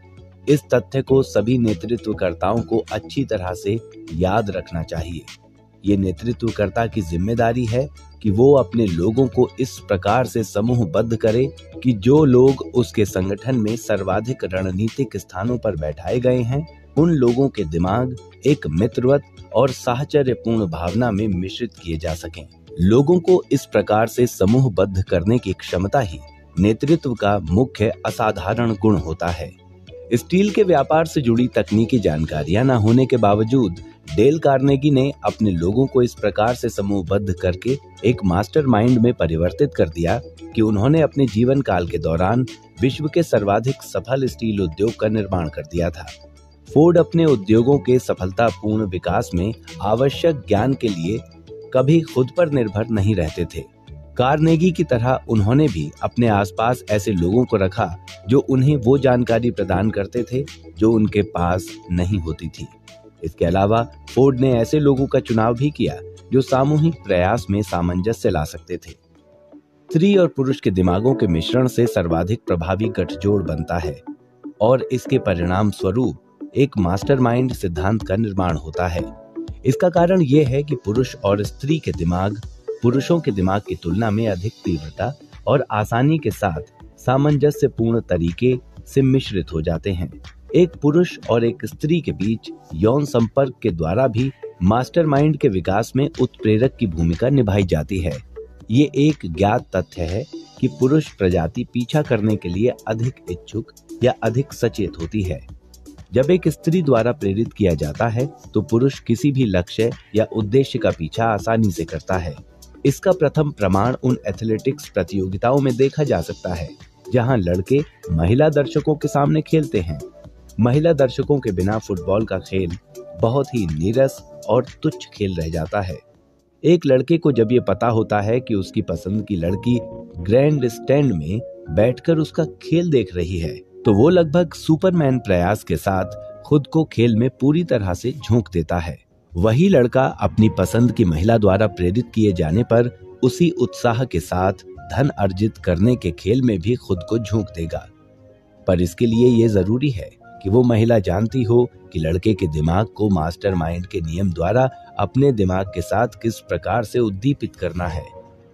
इस तथ्य को सभी नेतृत्वकर्ताओं को अच्छी तरह से याद रखना चाहिए। ये नेतृत्वकर्ता की जिम्मेदारी है कि वो अपने लोगों को इस प्रकार से समूहबद्ध करे कि जो लोग उसके संगठन में सर्वाधिक रणनीतिक स्थानों पर बैठाए गए हैं, उन लोगों के दिमाग एक मित्रवत और साहचर्यपूर्ण भावना में मिश्रित किए जा सकें। लोगों को इस प्रकार से समूहबद्ध करने की क्षमता ही नेतृत्व का मुख्य असाधारण गुण होता है। स्टील के व्यापार से जुड़ी तकनीकी जानकारियां न होने के बावजूद डेल कार्नेगी ने अपने लोगों को इस प्रकार से समूहबद्ध करके एक मास्टरमाइंड में परिवर्तित कर दिया कि उन्होंने अपने जीवन काल के दौरान विश्व के सर्वाधिक सफल स्टील उद्योग का निर्माण कर दिया था। फोर्ड अपने उद्योगों के सफलतापूर्ण विकास में आवश्यक ज्ञान के लिए कभी खुद पर निर्भर नहीं रहते थे। कार्नेगी की तरह उन्होंने भी अपने आसपास ऐसे लोगों को रखा जो उन्हें वो जानकारी प्रदान करते थे जो उनके पास नहीं होती थी। इसके अलावा फोर्ड ने ऐसे लोगों का चुनाव भी किया जो सामूहिक प्रयास में सामंजस्य ला सकते थे। स्त्री और पुरुष के दिमागों के मिश्रण से सर्वाधिक प्रभावी गठजोड़ बनता है और इसके परिणाम स्वरूप एक मास्टरमाइंड सिद्धांत का निर्माण होता है। इसका कारण यह है कि पुरुष और स्त्री के दिमाग पुरुषों के दिमाग की तुलना में अधिक तीव्रता और आसानी के साथ सामंजस्यपूर्ण तरीके से मिश्रित हो जाते हैं। एक पुरुष और एक स्त्री के बीच यौन संपर्क के द्वारा भी मास्टरमाइंड के विकास में उत्प्रेरक की भूमिका निभाई जाती है। ये एक ज्ञात तथ्य है कि पुरुष प्रजाति पीछा करने के लिए अधिक इच्छुक या अधिक सचेत होती है। जब एक स्त्री द्वारा प्रेरित किया जाता है तो पुरुष किसी भी लक्ष्य या उद्देश्य का पीछा आसानी से करता है। इसका प्रथम प्रमाण उन एथलेटिक्स प्रतियोगिताओं में देखा जा सकता है जहां लड़के महिला दर्शकों के सामने खेलते हैं। महिला दर्शकों के बिना फुटबॉल का खेल बहुत ही नीरस और तुच्छ खेल रह जाता है। एक लड़के को जब ये पता होता है कि उसकी पसंद की लड़की ग्रैंड स्टैंड में बैठकर उसका खेल देख रही है, तो वो लगभग सुपरमैन प्रयास के साथ खुद को खेल में पूरी तरह से झोंक देता है। वही लड़का अपनी पसंद की महिला द्वारा प्रेरित किए जाने पर उसी उत्साह के साथ धन अर्जित करने के खेल में भी खुद को झोंक देगा। पर इसके लिए ये जरूरी है कि वो महिला जानती हो कि लड़के के दिमाग को मास्टरमाइंड के नियम द्वारा अपने दिमाग के साथ किस प्रकार से उद्दीपित करना है।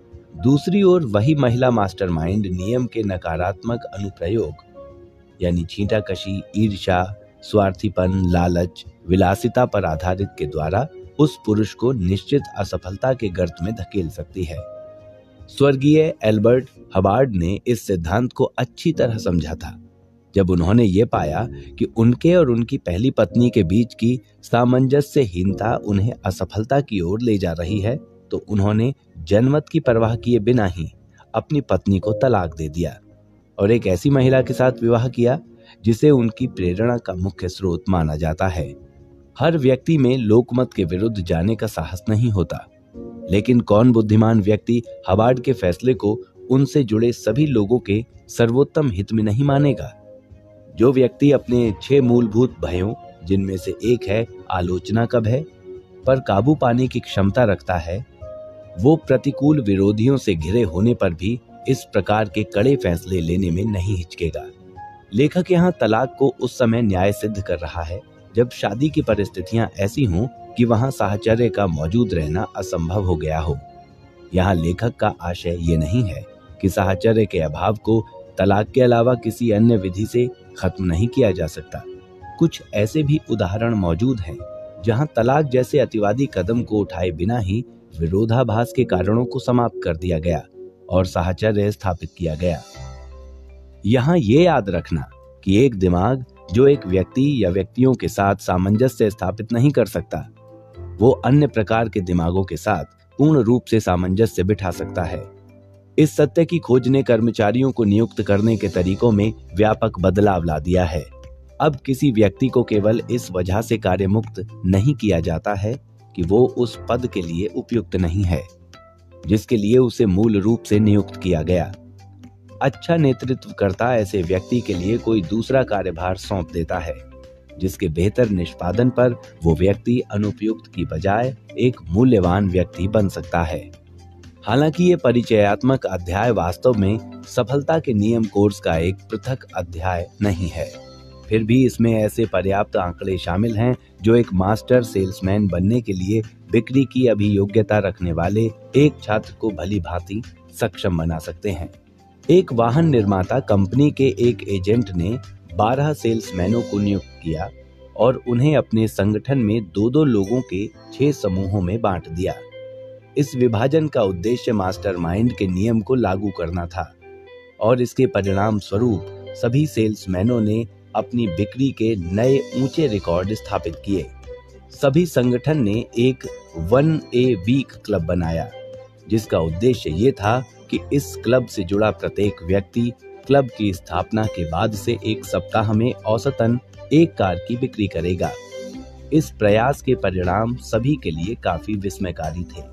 दूसरी ओर वही महिला मास्टरमाइंड नियम के नकारात्मक अनुप्रयोग यानी छींटाकशी, ईर्ष्या, स्वार्थीपन, लालच, विलासिता पर आधारित के द्वारा उस पुरुष को निश्चित असफलता के गर्त में धकेल सकती है। स्वर्गीय एल्बर्ट हबार्ड ने इस सिद्धांत को अच्छी तरह समझा था। जब उन्होंने ये पाया कि उनके और उनकी पहली पत्नी के बीच की सामंजस्यहीनता उन्हें असफलता की ओर ले जा रही है, तो उन्होंने जनमत की परवाह किए बिना ही अपनी पत्नी को तलाक दे दिया और एक ऐसी महिला के साथ विवाह किया जिसे उनकी प्रेरणा का मुख्य स्रोत माना जाता है। हर व्यक्ति में लोकमत के विरुद्ध जाने का साहस नहीं होता, लेकिन कौन बुद्धिमान व्यक्ति हबार्ड के फैसले को उनसे जुड़े सभी लोगों के सर्वोत्तम हित में नहीं मानेगा? जो व्यक्ति अपने छह मूलभूत भयों, जिनमें से एक है आलोचना का भय, पर काबू पाने की क्षमता रखता है, वो प्रतिकूल विरोधियों से घिरे होने पर भी इस प्रकार के कड़े फैसले लेने में नहीं हिचकेगा। लेखक यहाँ तलाक को उस समय न्याय सिद्ध कर रहा है जब शादी की परिस्थितियां ऐसी हों कि वहां साहचर्य का मौजूद रहना असंभव हो गया हो। यहाँ लेखक का आशय ये नहीं है कि साहचर्य के अभाव को तलाक के अलावा किसी अन्य विधि से खत्म नहीं किया जा सकता। कुछ ऐसे भी उदाहरण मौजूद हैं जहां तलाक जैसे अतिवादी कदम को उठाए बिना ही विरोधाभास के कारणों को समाप्त कर दिया गया और साहचर्य स्थापित किया गया। यहाँ ये याद रखना कि एक दिमाग जो एक व्यक्ति या व्यक्तियों के साथ सामंजस्य स्थापित नहीं कर सकता, वो अन्य प्रकार के दिमागों के साथ पूर्ण रूप से सामंजस्य बिठा सकता है। इस सत्य की खोज ने कर्मचारियों को नियुक्त करने के तरीकों में व्यापक बदलाव ला दिया है। अब किसी व्यक्ति को केवल इस वजह से कार्यमुक्त नहीं किया जाता है कि वो उस पद के लिए उपयुक्त नहीं है जिसके लिए उसे मूल रूप से नियुक्त किया गया। अच्छा नेतृत्वकर्ता ऐसे व्यक्ति के लिए कोई दूसरा कार्यभार सौंप देता है जिसके बेहतर निष्पादन पर वो व्यक्ति अनुपयुक्त की बजाय एक मूल्यवान व्यक्ति बन सकता है। हालांकि ये परिचयात्मक अध्याय वास्तव में सफलता के नियम कोर्स का एक पृथक अध्याय नहीं है, फिर भी इसमें ऐसे पर्याप्त आंकड़े शामिल हैं जो एक मास्टर सेल्समैन बनने के लिए बिक्री की अभियोग्यता रखने वाले एक छात्र को भली भांति सक्षम बना सकते हैं। एक वाहन निर्माता कंपनी के एक एजेंट ने बारह सेल्समैनों को नियुक्त किया और उन्हें अपने संगठन में दो दो लोगों के छह समूहों में बांट दिया। इस विभाजन का उद्देश्य मास्टरमाइंड के नियम को लागू करना था और इसके परिणाम स्वरूप सभी सेल्समैनों ने अपनी बिक्री के नए ऊंचे रिकॉर्ड स्थापित किए। सभी संगठन ने एक वन ए वीक क्लब बनाया जिसका उद्देश्य ये था कि इस क्लब से जुड़ा प्रत्येक व्यक्ति क्लब की स्थापना के बाद से एक सप्ताह में औसतन एक कार की बिक्री करेगा। इस प्रयास के परिणाम सभी के लिए काफी विस्मयकारी थे।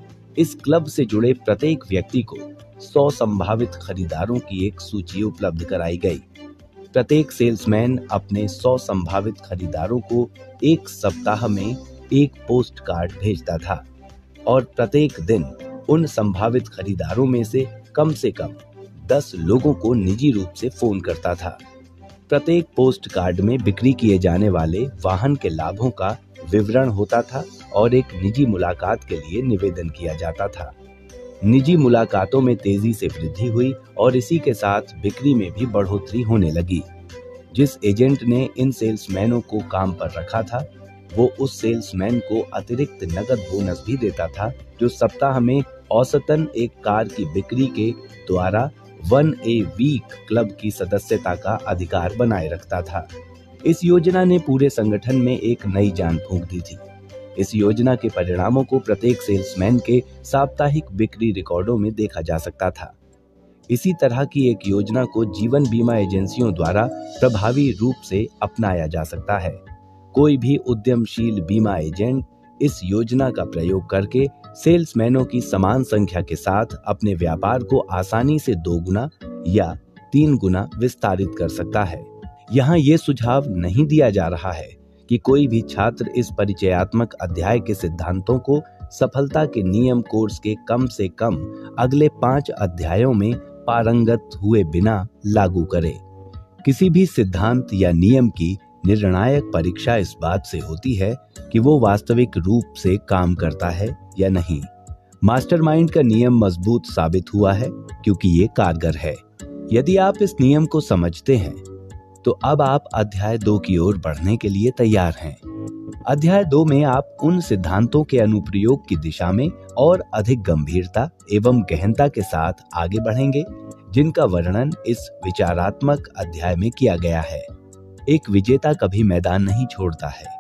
इस क्लब से जुड़े प्रत्येक व्यक्ति को सौ संभावित खरीदारों की एक सूची उपलब्ध कराई गई। प्रत्येक सेल्समैन अपने सौ संभावित खरीदारों को एक सप्ताह में एक पोस्ट कार्ड भेजता था और प्रत्येक दिन उन संभावित खरीदारों में से कम से कम दस लोगों को निजी रूप से फोन करता था। प्रत्येक पोस्ट कार्ड में बिक्री किए जाने वाले वाहन के लाभों का विवरण होता था और एक निजी मुलाकात के लिए निवेदन किया जाता था। निजी मुलाकातों में तेजी से वृद्धि हुई और इसी के साथ बिक्री में भी बढ़ोतरी होने लगी। जिस एजेंट ने इन सेल्समैनों को काम पर रखा था, वो उस सेल्समैन को अतिरिक्त नकद बोनस भी देता था जो सप्ताह में औसतन एक कार की बिक्री के द्वारा वन ए वीक क्लब की सदस्यता का अधिकार बनाए रखता था। इस योजना ने पूरे संगठन में एक नई जान फूंक दी थी। इस योजना के परिणामों को प्रत्येक सेल्समैन के साप्ताहिक बिक्री रिकॉर्डों में देखा जा सकता था। इसी तरह की एक योजना को जीवन बीमा एजेंसियों द्वारा प्रभावी रूप से अपनाया जा सकता है। कोई भी उद्यमशील बीमा एजेंट इस योजना का प्रयोग करके सेल्समैनों की समान संख्या के साथ अपने व्यापार को आसानी से दो गुना या तीन गुना विस्तारित कर सकता है। यहाँ ये सुझाव नहीं दिया जा रहा है कि कोई भी छात्र इस परिचयात्मक अध्याय के सिद्धांतों को सफलता के नियम कोर्स के कम से कम अगले पांच अध्यायों में पारंगत हुए बिना लागू करे। किसी भी सिद्धांत या नियम की निर्णायक परीक्षा इस बात से होती है कि वो वास्तविक रूप से काम करता है या नहीं। मास्टरमाइंड का नियम मजबूत साबित हुआ है क्योंकि ये कारगर है। यदि आप इस नियम को समझते हैं तो अब आप अध्याय दो की ओर बढ़ने के लिए तैयार हैं। अध्याय दो में आप उन सिद्धांतों के अनुप्रयोग की दिशा में और अधिक गंभीरता एवं गहनता के साथ आगे बढ़ेंगे जिनका वर्णन इस विचारात्मक अध्याय में किया गया है। एक विजेता कभी मैदान नहीं छोड़ता है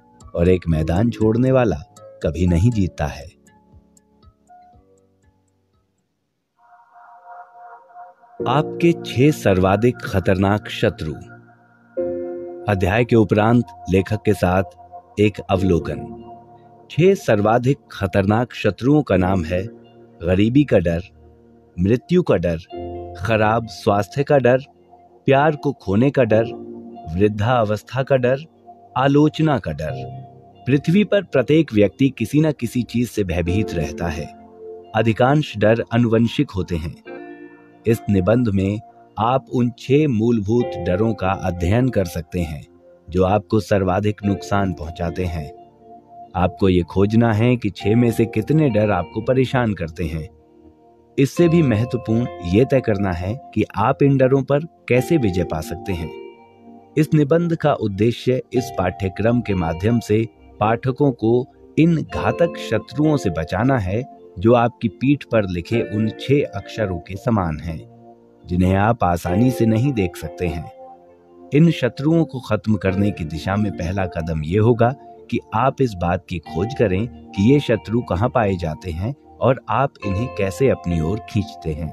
और एक मैदान छोड़ने वाला कभी नहीं जीतता है। आपके छह सर्वाधिक खतरनाक शत्रु। अध्याय के उपरांत लेखक के साथ एक अवलोकन। छह सर्वाधिक खतरनाक शत्रुओं का नाम है गरीबी का डर, मृत्यु का डर, खराब स्वास्थ्य का डर, प्यार को खोने का डर, वृद्धावस्था का डर, आलोचना का डर। पृथ्वी पर प्रत्येक व्यक्ति किसी न किसी चीज से भयभीत रहता है। अधिकांश डर आनुवंशिक होते हैं। इस निबंध में आप उन छह मूलभूत डरों का अध्ययन कर सकते हैं जो आपको सर्वाधिक नुकसान पहुंचाते हैं। आपको ये खोजना है कि छह में से कितने डर आपको परेशान करते हैं। इससे भी महत्वपूर्ण ये तय करना है कि आप इन डरों पर कैसे विजय पा सकते हैं। इस निबंध का उद्देश्य इस पाठ्यक्रम के माध्यम से पाठकों को इन घातक शत्रुओं से बचाना है जो आपकी पीठ पर लिखे उन छह अक्षरों के समान हैं, जिन्हें आप आसानी से नहीं देख सकते हैं। इन शत्रुओं को खत्म करने की दिशा में पहला कदम यह होगा कि आप इस बात की खोज करें कि ये शत्रु कहाँ पाए जाते हैं और आप इन्हें कैसे अपनी ओर खींचते हैं।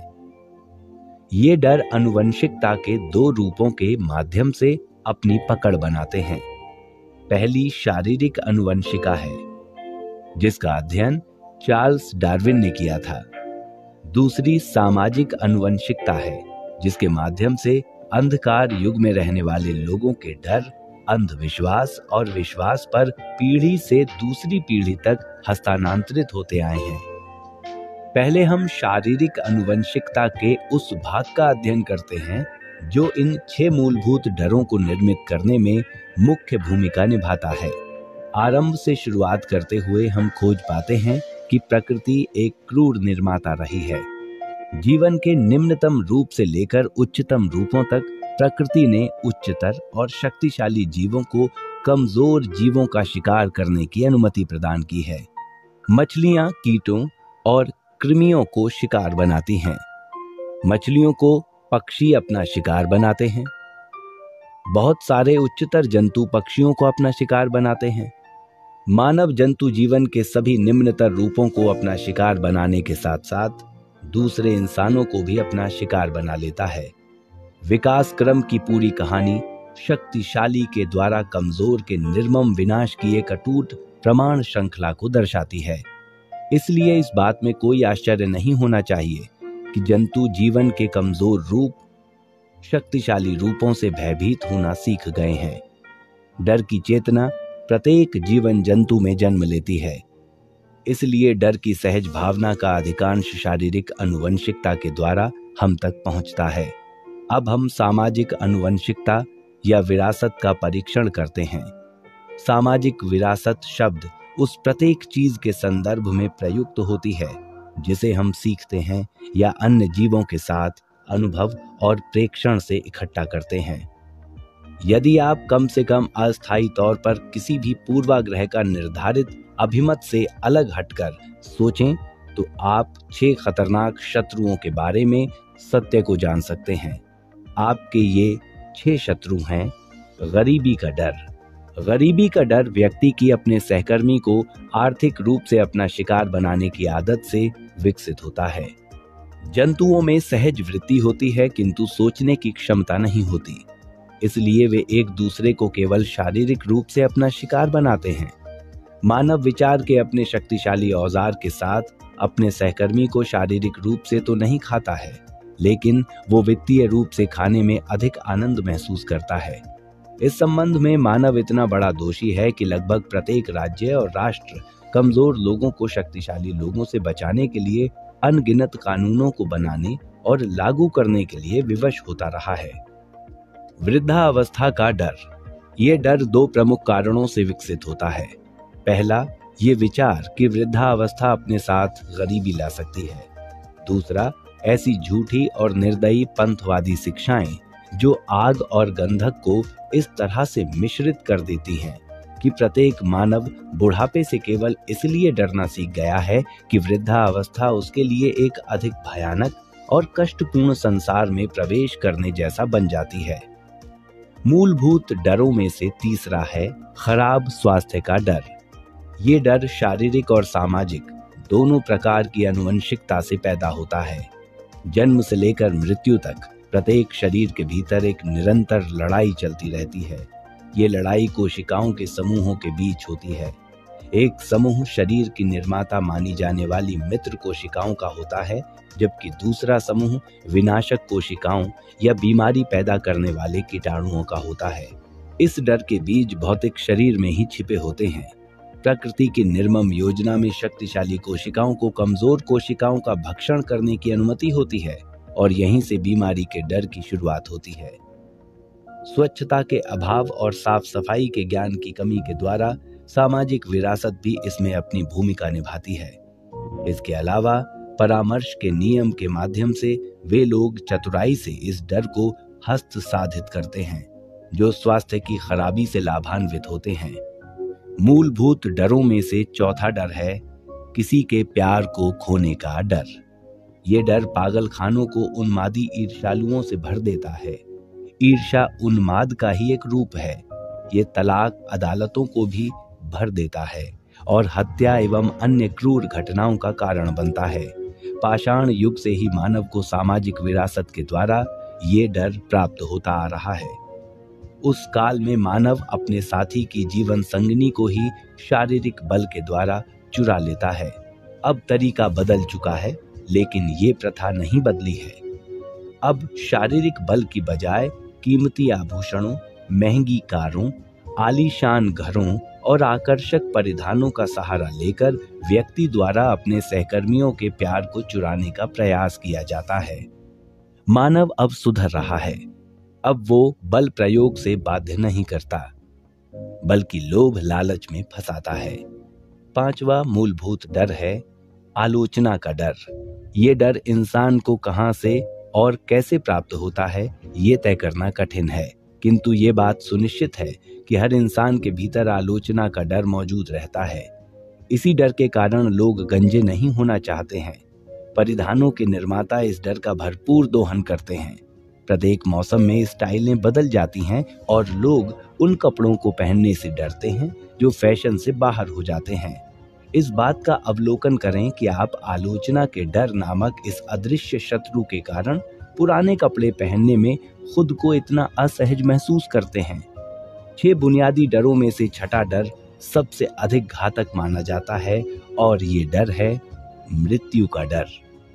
ये डर आनुवंशिकता के दो रूपों के माध्यम से अपनी पकड़ बनाते हैं। पहली शारीरिक आनुवंशिका है, जिसका अध्ययन चार्ल्स डार्विन ने किया था। दूसरी सामाजिक आनुवंशिकता है, जिसके माध्यम से अंधकार युग में रहने वाले लोगों के डर, अंधविश्वास और विश्वास पर पीढ़ी से दूसरी पीढ़ी तक हस्तांतरित होते आए हैं। पहले हम शारीरिक आनुवंशिकता के उस भाग का अध्ययन करते हैं जो इन छह मूलभूत डरों को निर्मित करने में मुख्य भूमिका निभाता है। आरंभ से शुरुआत करते हुए हम खोज पाते हैं कि प्रकृति एक क्रूर निर्माता रही है। जीवन के निम्नतम रूप से लेकर उच्चतम रूपों तक प्रकृति ने उच्चतर और शक्तिशाली जीवों को कमजोर जीवों का शिकार करने की अनुमति प्रदान की है। मछलियां कीटों और कृमियों को शिकार बनाती हैं। मछलियों को पक्षी अपना शिकार बनाते हैं। बहुत सारे उच्चतर जंतु पक्षियों को अपना शिकार बनाते हैं। मानव जंतु जीवन के सभी निम्नतर रूपों को अपना शिकार बनाने के साथ साथ दूसरे इंसानों को भी अपना शिकार बना लेता है। विकास क्रम की पूरी कहानी शक्तिशाली के द्वारा कमजोर के निर्मम विनाश की एक अटूट प्रमाण श्रृंखला को दर्शाती है। इसलिए इस बात में कोई आश्चर्य नहीं होना चाहिए कि जंतु जीवन के कमजोर रूप शक्तिशाली रूपों से भयभीत होना सीख गए हैं। डर की चेतना प्रत्येक जीवन जंतु में जन्म लेती है। इसलिए डर की सहज भावना का अधिकांश शारीरिक आनुवंशिकता के द्वारा हम तक पहुंचता है। अब हम सामाजिक आनुवंशिकता या विरासत का परीक्षण करते हैं। सामाजिक विरासत शब्द उस प्रत्येक चीज के संदर्भ में प्रयुक्त होती है जिसे हम सीखते हैं या अन्य जीवों के साथ अनुभव और प्रेक्षण से इकट्ठा करते हैं। यदि आप कम से कम अस्थायी तौर पर किसी भी पूर्वाग्रह का निर्धारित अभिमत से अलग हटकर सोचें तो आप छह खतरनाक शत्रुओं के बारे में सत्य को जान सकते हैं। आपके ये छह शत्रु हैं। गरीबी का डर। गरीबी का डर व्यक्ति की अपने सहकर्मी को आर्थिक रूप से अपना शिकार बनाने की आदत से विकसित होता है। जंतुओं में सहज वृत्ति होती है किंतु सोचने की क्षमता नहीं होती। इसलिए वे एक दूसरे को केवल शारीरिक रूप से अपना शिकार बनाते हैं। मानव विचार के अपने शक्तिशाली औजार के साथ अपने सहकर्मी को शारीरिक रूप से तो नहीं खाता है, लेकिन वो वित्तीय रूप से खाने में अधिक आनंद महसूस करता है। इस संबंध में मानव इतना बड़ा दोषी है कि लगभग प्रत्येक राज्य और राष्ट्र कमजोर लोगों को शक्तिशाली लोगों से बचाने के लिए अनगिनत कानूनों को बनाने और लागू करने के लिए विवश होता रहा है। वृद्धावस्था का डर। ये डर दो प्रमुख कारणों से विकसित होता है। पहला, ये विचार कि वृद्धावस्था अपने साथ गरीबी ला सकती है। दूसरा, ऐसी झूठी और निर्दयी पंथवादी शिक्षाएं जो आग और गंधक को इस तरह से मिश्रित कर देती हैं कि प्रत्येक मानव बुढ़ापे से केवल इसलिए डरना सीख गया है कि वृद्धावस्था उसके लिए एक अधिक भयानक और कष्टपूर्ण संसार में प्रवेश करने जैसा बन जाती है। मूलभूत डरों में से तीसरा है खराब स्वास्थ्य का डर। ये डर शारीरिक और सामाजिक दोनों प्रकार की आनुवंशिकता से पैदा होता है। जन्म से लेकर मृत्यु तक प्रत्येक शरीर के भीतर एक निरंतर लड़ाई चलती रहती है। ये लड़ाई कोशिकाओं के समूहों के बीच होती है। एक समूह शरीर की निर्माता मानी जाने वाली मित्र कोशिकाओं का होता है, जबकि दूसरा समूह विनाशक कोशिकाओं या बीमारी पैदा करने वाले कीटाणुओं का होता है। इस डर के बीज भौतिक शरीर में ही छिपे होते हैं। प्रकृति की निर्मम योजना में शक्तिशाली कोशिकाओं को कमजोर कोशिकाओं का भक्षण करने की अनुमति होती है और यहीं से बीमारी के डर की शुरुआत होती है। स्वच्छता के अभाव और साफ सफाई के ज्ञान की कमी के द्वारा सामाजिक विरासत भी इसमें अपनी भूमिका निभाती है। इसके अलावा परामर्श के नियम के माध्यम से वे लोग चतुराई से इस डर को हस्त साधित करते हैं, जो स्वास्थ्य की खराबी से लाभान्वित होते हैं। मूलभूत डरों में से चौथा डर है किसी के प्यार को खोने का डर। ये डर पागल खानों को उन्मादी ईर्ष्यालुओं से भर देता है। ईर्ष्या उन्माद का ही एक रूप है। ये तलाक अदालतों को भी भर देता है और हत्या एवं अन्य क्रूर घटनाओं का कारण बनता है। पाषाण युग से ही मानव को सामाजिक विरासत के द्वारा ये डर प्राप्त होता आ रहा है। उस काल में मानव अपने साथी की जीवन संगिनी को ही शारीरिक बल के द्वारा चुरा लेता है। अब तरीका बदल चुका है, लेकिन ये प्रथा नहीं बदली है। अब शारीरिक बल की बजाय कीमती आभूषणों, महंगी कारों, आलीशान घरों और आकर्षक परिधानों का सहारा लेकर व्यक्ति द्वारा अपने सहकर्मियों के प्यार को चुराने का प्रयास किया जाता है। मानव अब सुधर रहा है। अब वो बल प्रयोग से बाध्य नहीं करता, बल्कि लोभ लालच में फंसाता है। पांचवा मूलभूत डर है आलोचना का डर। ये डर इंसान को कहां से और कैसे प्राप्त होता है, ये तय करना कठिन है, किंतु ये बात सुनिश्चित है कि हर इंसान के भीतर आलोचना का डर मौजूद रहता है। इसी डर के कारण लोग गंजे नहीं होना चाहते हैं। परिधानों के निर्माता इस डर का भरपूर दोहन करते हैं। प्रत्येक मौसम में स्टाइलें बदल जाती हैं और लोग उन कपड़ों को पहनने से डरते हैं जो फैशन से बाहर हो जाते हैं। इस बात का अवलोकन करें कि आप आलोचना के डर नामक इस अदृश्य शत्रु के कारण पुराने कपड़े पहनने में खुद को इतना असहज महसूस करते हैं। छह बुनियादी डरों में से छठा डर सबसे अधिक घातक माना जाता है और ये डर है मृत्यु का डर।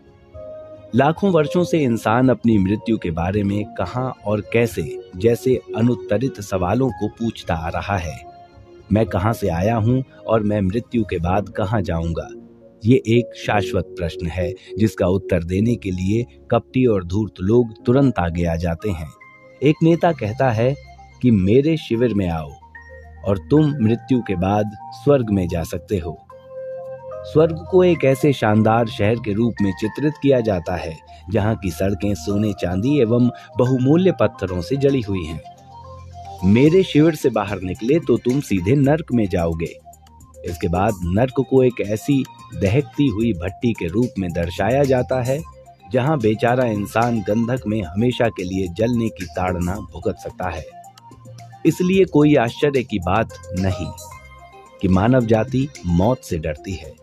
लाखों वर्षों से इंसान अपनी मृत्यु के बारे में कहां और कैसे जैसे अनुत्तरित सवालों को पूछता आ रहा है। मैं कहां से आया हूं और मैं मृत्यु के बाद कहां जाऊंगा? ये एक शाश्वत प्रश्न है जिसका उत्तर देने के लिए कपटी और धूर्त लोग तुरंत आगे आ जाते हैं। एक नेता कहता है कि मेरे शिविर में आओ और तुम मृत्यु के बाद स्वर्ग में जा सकते हो। स्वर्ग को एक ऐसे शानदार शहर के रूप में चित्रित किया जाता है जहां की सड़कें सोने चांदी एवं बहुमूल्य पत्थरों से जड़ी हुई हैं। मेरे शिविर से बाहर निकले तो तुम सीधे नर्क में जाओगे। इसके बाद नर्क को एक ऐसी दहकती हुई भट्टी के रूप में दर्शाया जाता है जहां बेचारा इंसान गंधक में हमेशा के लिए जलने की ताड़ना भुगत सकता है। इसलिए कोई आश्चर्य की बात नहीं कि मानव जाति मौत से डरती है।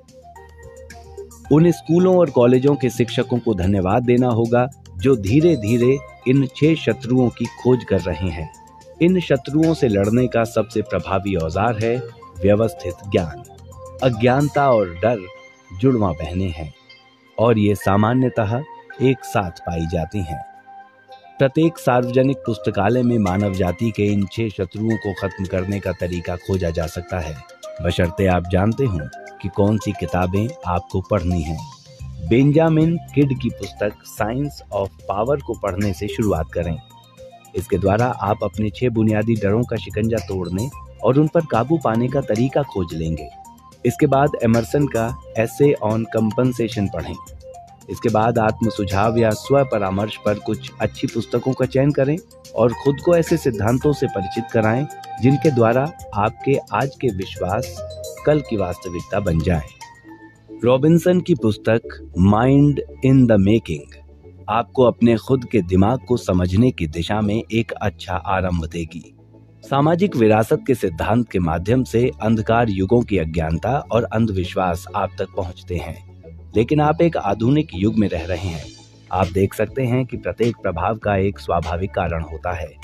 उन स्कूलों और कॉलेजों के शिक्षकों को धन्यवाद देना होगा जो धीरे धीरे इन छह शत्रुओं की खोज कर रहे हैं। इन शत्रुओं से लड़ने का सबसे प्रभावी औजार है व्यवस्थित ज्ञान। अज्ञानता और डर जुड़वा बहनें हैं और ये सामान्यतः एक साथ पाई जाती हैं। प्रत्येक सार्वजनिक पुस्तकालय में मानव जाति के इन छह शत्रुओं को खत्म करने का तरीका खोजा जा सकता है, बशर्ते आप जानते हों कि कौन सी किताबें आपको पढ़नी हैं। बेंजामिन किड की पुस्तक साइंस ऑफ पावर को पढ़ने से शुरुआत करें। इसके द्वारा आप अपने छह बुनियादी डरों का शिकंजा तोड़ने और उन पर काबू पाने का तरीका खोज लेंगे। इसके बाद एमर्सन का एसे ऑन कंपनसेशन पढ़ें। इसके बाद आत्म सुझाव या स्व परामर्श पर कुछ अच्छी पुस्तकों का चयन करें और खुद को ऐसे सिद्धांतों से परिचित कराएं जिनके द्वारा आपके आज के विश्वास कल की वास्तविकता बन जाएं। रॉबिन्सन की पुस्तक माइंड इन द मेकिंग आपको अपने खुद के दिमाग को समझने की दिशा में एक अच्छा आरंभ देगी। सामाजिक विरासत के सिद्धांत के माध्यम से अंधकार युगों की अज्ञानता और अंधविश्वास आप तक पहुंचते हैं, लेकिन आप एक आधुनिक युग में रह रहे हैं। आप देख सकते हैं कि प्रत्येक प्रभाव का एक स्वाभाविक कारण होता है।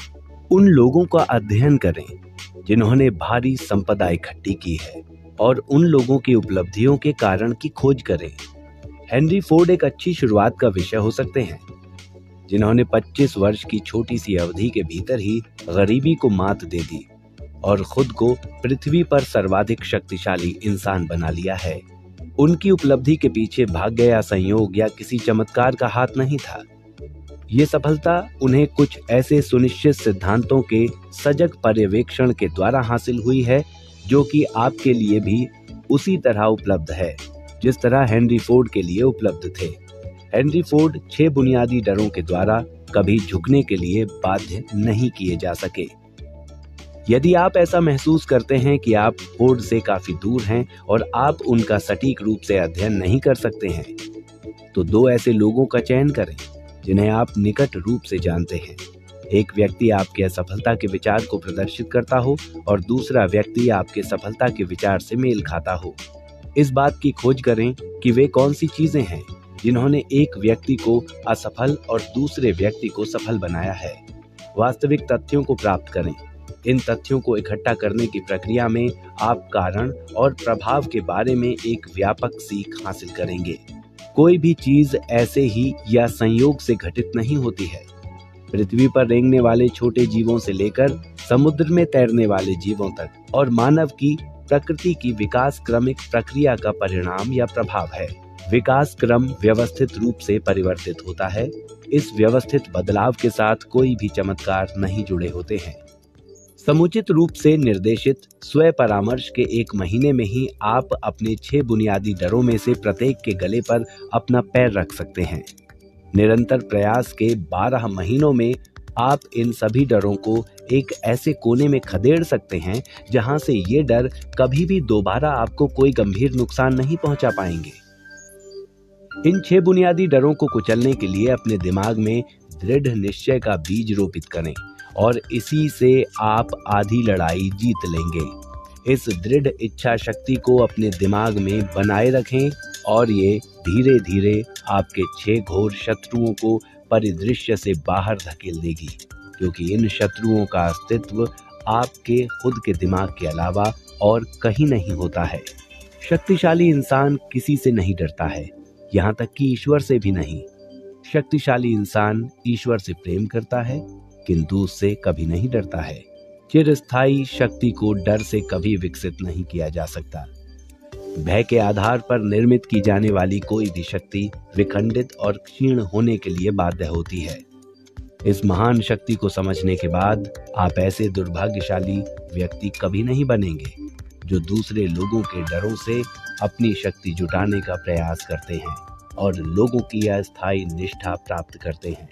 उन लोगों का अध्ययन करें जिन्होंने भारी संपदा इकट्ठी की है और उन लोगों की उपलब्धियों के कारण की खोज करें। हेनरी फोर्ड एक अच्छी शुरुआत का विषय हो सकते हैं, जिन्होंने पच्चीस वर्ष की छोटी सी अवधि के भीतर ही गरीबी को मात दे दी और खुद को पृथ्वी पर सर्वाधिक शक्तिशाली इंसान बना लिया है। उनकी उपलब्धि के पीछे भाग्य या संयोग या किसी चमत्कार का हाथ नहीं था। ये सफलता उन्हें कुछ ऐसे सुनिश्चित सिद्धांतों के सजग पर्यवेक्षण के द्वारा हासिल हुई है जो कि आपके लिए भी उसी तरह उपलब्ध है जिस तरह हेनरी फोर्ड के लिए उपलब्ध थे। हेनरी फोर्ड छह बुनियादी डरों के द्वारा कभी झुकने के लिए बाध्य नहीं किए जा सके। यदि आप ऐसा महसूस करते हैं कि आप फोर्ड से काफी दूर हैं और आप उनका सटीक रूप से अध्ययन नहीं कर सकते हैं, तो दो ऐसे लोगों का चयन करें जिन्हें आप निकट रूप से जानते हैं। एक व्यक्ति आपके असफलता के विचार को प्रदर्शित करता हो और दूसरा व्यक्ति आपके सफलता के विचार से मेल खाता हो। इस बात की खोज करें कि वे कौन सी चीजें हैं जिन्होंने एक व्यक्ति को असफल और दूसरे व्यक्ति को सफल बनाया है। वास्तविक तथ्यों को प्राप्त करें। इन तथ्यों को इकट्ठा करने की प्रक्रिया में आप कारण और प्रभाव के बारे में एक व्यापक सीख हासिल करेंगे। कोई भी चीज ऐसे ही या संयोग से घटित नहीं होती है। पृथ्वी पर रेंगने वाले छोटे जीवों से लेकर समुद्र में तैरने वाले जीवों तक और मानव की प्रकृति की विकास क्रमिक प्रक्रिया का परिणाम या प्रभाव है। विकास क्रम व्यवस्थित रूप से परिवर्तित होता है। इस व्यवस्थित बदलाव के साथ कोई भी चमत्कार नहीं जुड़े होते हैं। समुचित रूप से निर्देशित स्व परामर्श के एक महीने में ही आप अपने छह बुनियादी डरों में से प्रत्येक के गले पर अपना पैर रख सकते हैं। निरंतर प्रयास के बारह महीनों में आप इन सभी डरों को एक ऐसे कोने में खदेड़ सकते हैं जहां से ये डर कभी भी दोबारा आपको कोई गंभीर नुकसान नहीं पहुंचा पाएंगे। इन छह बुनियादी डरों को कुचलने के लिए अपने दिमाग में दृढ़ निश्चय का बीज रोपित करें और इसी से आप आधी लड़ाई जीत लेंगे। इस दृढ़ इच्छा शक्ति को अपने दिमाग में बनाए रखें और ये धीरे धीरे आपके छह घोर शत्रुओं को परिदृश्य से बाहर धकेल देगी, क्योंकि इन शत्रुओं का अस्तित्व आपके खुद के दिमाग के अलावा और कहीं नहीं होता है। शक्तिशाली इंसान किसी से नहीं डरता है, यहाँ तक कि ईश्वर से भी नहीं। शक्तिशाली इंसान ईश्वर से प्रेम करता है किंतु उससे कभी नहीं डरता है। चिरस्थायी शक्ति को डर से कभी विकसित नहीं किया जा सकता। भय के आधार पर निर्मित की जाने वाली कोई भी शक्ति विखंडित और क्षीण होने के लिए बाध्य होती है। इस महान शक्ति को समझने के बाद आप ऐसे दुर्भाग्यशाली व्यक्ति कभी नहीं बनेंगे जो दूसरे लोगों के डरों से अपनी शक्ति जुटाने का प्रयास करते हैं और लोगों की अस्थायी निष्ठा प्राप्त करते हैं।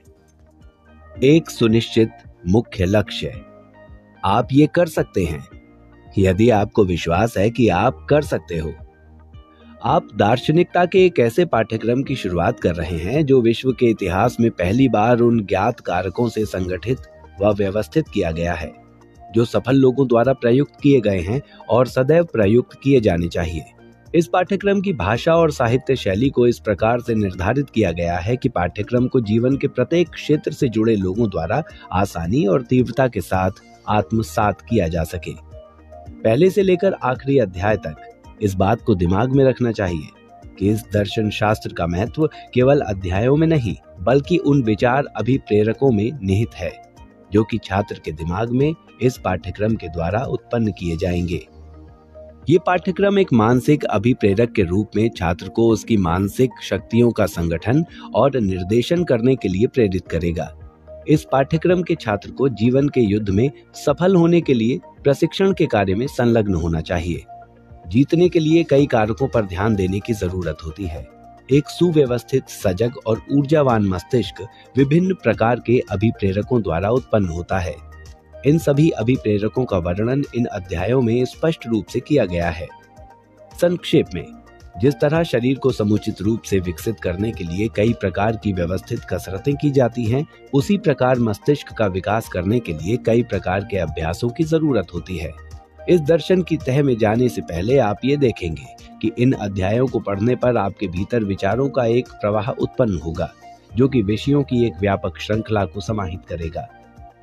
एक सुनिश्चित मुख्य लक्ष्य। आप ये कर सकते हैं यदि आपको विश्वास है कि आप कर सकते हो। आप दार्शनिकता के एक ऐसे पाठ्यक्रम की शुरुआत कर रहे हैं जो विश्व के इतिहास में पहली बार उन ज्ञात कारकों से संगठित व व्यवस्थित किया गया है जो सफल लोगों द्वारा प्रयुक्त किए गए हैं और सदैव प्रयुक्त किए जाने चाहिए। इस पाठ्यक्रम की भाषा और साहित्य शैली को इस प्रकार से निर्धारित किया गया है कि पाठ्यक्रम को जीवन के प्रत्येक क्षेत्र से जुड़े लोगों द्वारा आसानी और तीव्रता के साथ आत्मसात किया जा सके। पहले से लेकर आखिरी अध्याय तक इस बात को दिमाग में रखना चाहिए कि इस दर्शन शास्त्र का महत्व केवल अध्यायों में नहीं बल्कि उन विचार अभिप्रेरकों में निहित है जो कि छात्र के दिमाग में इस पाठ्यक्रम के द्वारा उत्पन्न किए जाएंगे। ये पाठ्यक्रम एक मानसिक अभिप्रेरक के रूप में छात्र को उसकी मानसिक शक्तियों का संगठन और निर्देशन करने के लिए प्रेरित करेगा। इस पाठ्यक्रम के छात्र को जीवन के युद्ध में सफल होने के लिए प्रशिक्षण के कार्य में संलग्न होना चाहिए। जीतने के लिए कई कारकों पर ध्यान देने की जरूरत होती है। एक सुव्यवस्थित, सजग और ऊर्जावान मस्तिष्क विभिन्न प्रकार के अभिप्रेरकों द्वारा उत्पन्न होता है। इन सभी अभिप्रेरकों का वर्णन इन अध्यायों में स्पष्ट रूप से किया गया है। संक्षेप में, जिस तरह शरीर को समुचित रूप से विकसित करने के लिए कई प्रकार की व्यवस्थित कसरतें की जाती हैं, उसी प्रकार मस्तिष्क का विकास करने के लिए कई प्रकार के अभ्यासों की जरूरत होती है। इस दर्शन की तह में जाने से पहले आप ये देखेंगे कि इन अध्यायों को पढ़ने पर आपके भीतर विचारों का एक प्रवाह उत्पन्न होगा जो कि विषयों की एक व्यापक श्रृंखला को समाहित करेगा।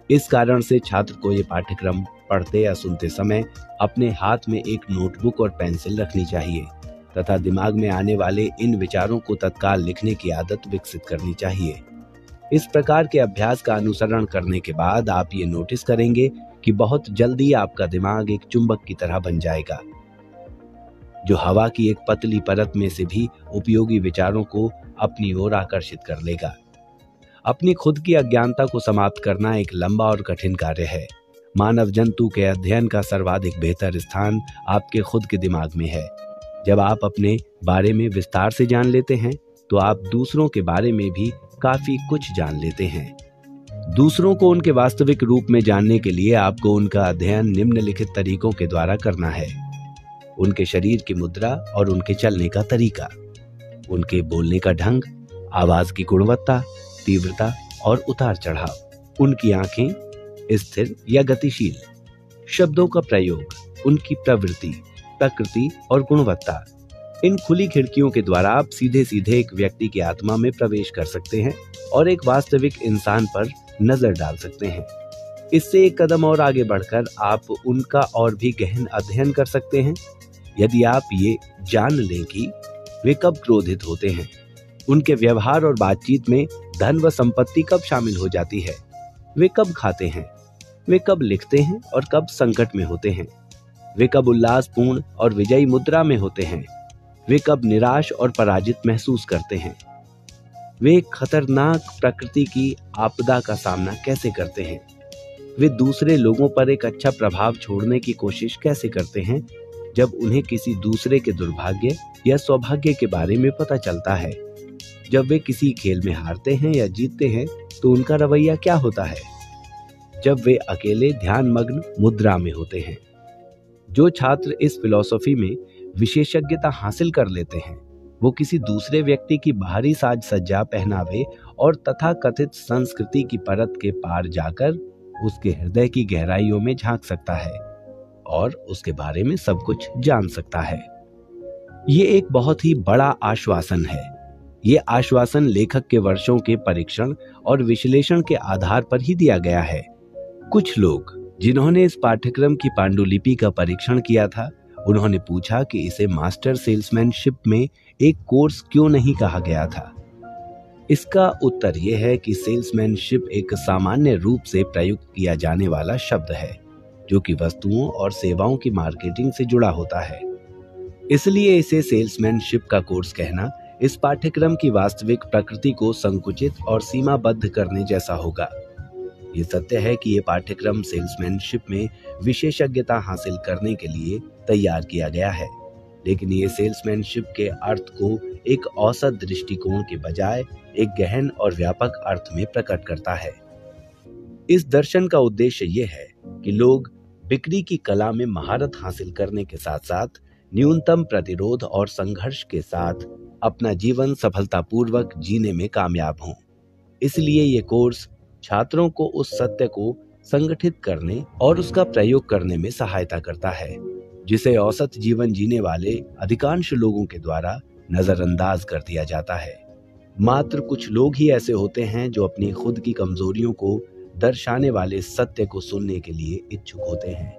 इस कारण से छात्र को ये पाठ्यक्रम पढ़ते या सुनते समय अपने हाथ में एक नोटबुक और पेंसिल रखनी चाहिए तथा दिमाग में आने वाले इन विचारों को तत्काल लिखने की आदत विकसित करनी चाहिए। इस प्रकार के अभ्यास का अनुसरण करने के बाद आप ये नोटिस करेंगे कि बहुत जल्दी आपका दिमाग एक चुंबक की तरह बन जाएगा, जो हवा की एक पतली परत में से भी उपयोगी विचारों को अपनी ओर आकर्षित कर लेगा। अपनी खुद की अज्ञानता को समाप्त करना एक लंबा और कठिन कार्य है। मानव जंतु के अध्ययन का सर्वाधिक बेहतर स्थान आपके खुद के दिमाग में है। जब आप अपने बारे में विस्तार से जान लेते हैं तो आप दूसरों के बारे में भी काफी कुछ जान लेते हैं। दूसरों को उनके वास्तविक रूप में जानने के लिए आपको उनका अध्ययन निम्नलिखित तरीकों के द्वारा करना है। उनके शरीर की मुद्रा और उनके चलने का तरीका, उनके बोलने का ढंग, आवाज की गुणवत्ता, तीव्रता और उतार चढ़ाव, उनकी आंखें स्थिर या गतिशील, शब्दों का प्रयोग, उनकी प्रवृत्ति, प्रकृति और गुणवत्ता। इन खुली खिड़कियों के द्वारा आप सीधे सीधे एक व्यक्ति की आत्मा में प्रवेश कर सकते हैं और एक वास्तविक इंसान पर नजर डाल सकते हैं। इससे एक कदम और आगे बढ़कर आप उनका और भी गहन अध्ययन कर सकते हैं। यदि आप ये जान लें कि वे कब क्रोधित होते हैं, उनके व्यवहार और बातचीत में धन व संपत्ति कब शामिल हो जाती है, वे कब खाते हैं, वे कब लिखते हैं और कब संकट में होते हैं, वे कब उल्लासपूर्ण और विजयी मुद्रा में होते हैं, वे कब निराश और पराजित महसूस करते हैं, वे एक खतरनाक प्रकृति की आपदा का सामना कैसे करते हैं, वे दूसरे लोगों पर एक अच्छा प्रभाव छोड़ने की कोशिश कैसे करते हैं जब उन्हें किसी दूसरे के दुर्भाग्य या सौभाग्य के बारे में पता चलता है, जब वे किसी खेल में हारते हैं या जीतते हैं तो उनका रवैया क्या होता है, जब वे अकेले ध्यानमग्न मुद्रा में होते हैं। जो छात्र इस फिलॉसफी में विशेषज्ञता हासिल कर लेते हैं वो किसी दूसरे व्यक्ति की बाहरी साज सज्जा, पहनावे और तथा कथित संस्कृति की परत के पार जाकर उसके हृदय की गहराइयों में झांक सकता है और उसके बारे में सब कुछ जान सकता है। ये एक बहुत ही बड़ा आश्वासन है। ये आश्वासन लेखक के वर्षों के परीक्षण और विश्लेषण के आधार पर ही दिया गया है। कुछ लोग जिन्होंने इस पाठ्यक्रम की पांडुलिपि का परीक्षण किया था, उन्होंने पूछा कि इसे मास्टर सेल्समैनशिप में एक कोर्स क्यों नहीं कहा गया था। इसका उत्तर यह है कि सेल्समैनशिप एक सामान्य रूप से प्रयुक्त किया जाने वाला शब्द है जो कि वस्तुओं और सेवाओं की मार्केटिंग से जुड़ा होता है। इसलिए इसे सेल्समैनशिप का कोर्स कहना इस पाठ्यक्रम की वास्तविक प्रकृति को संकुचित और सीमाबद्ध करने जैसा होगा। ये सत्य है कि ये पाठ्यक्रम सेल्समैनशिप में विशेषज्ञता हासिल करने के लिए तैयार किया गया है, लेकिन ये सेल्समैनशिप के अर्थ को एक औसत दृष्टिकोण के बजाय एक गहन और व्यापक अर्थ में प्रकट करता है। इस दर्शन का उद्देश्य ये है कि लोग बिक्री की कला में महारत हासिल करने के साथ साथ न्यूनतम प्रतिरोध और संघर्ष के साथ अपना जीवन सफलतापूर्वक जीने में कामयाब हों। इसलिए ये कोर्स छात्रों को उस सत्य को संगठित करने और उसका प्रयोग करने में सहायता करता है जिसे औसत जीवन जीने वाले अधिकांश लोगों के द्वारा नजरअंदाज कर दिया जाता है। मात्र कुछ लोग ही ऐसे होते हैं जो अपनी खुद की कमजोरियों को दर्शाने वाले सत्य को सुनने के लिए इच्छुक होते हैं।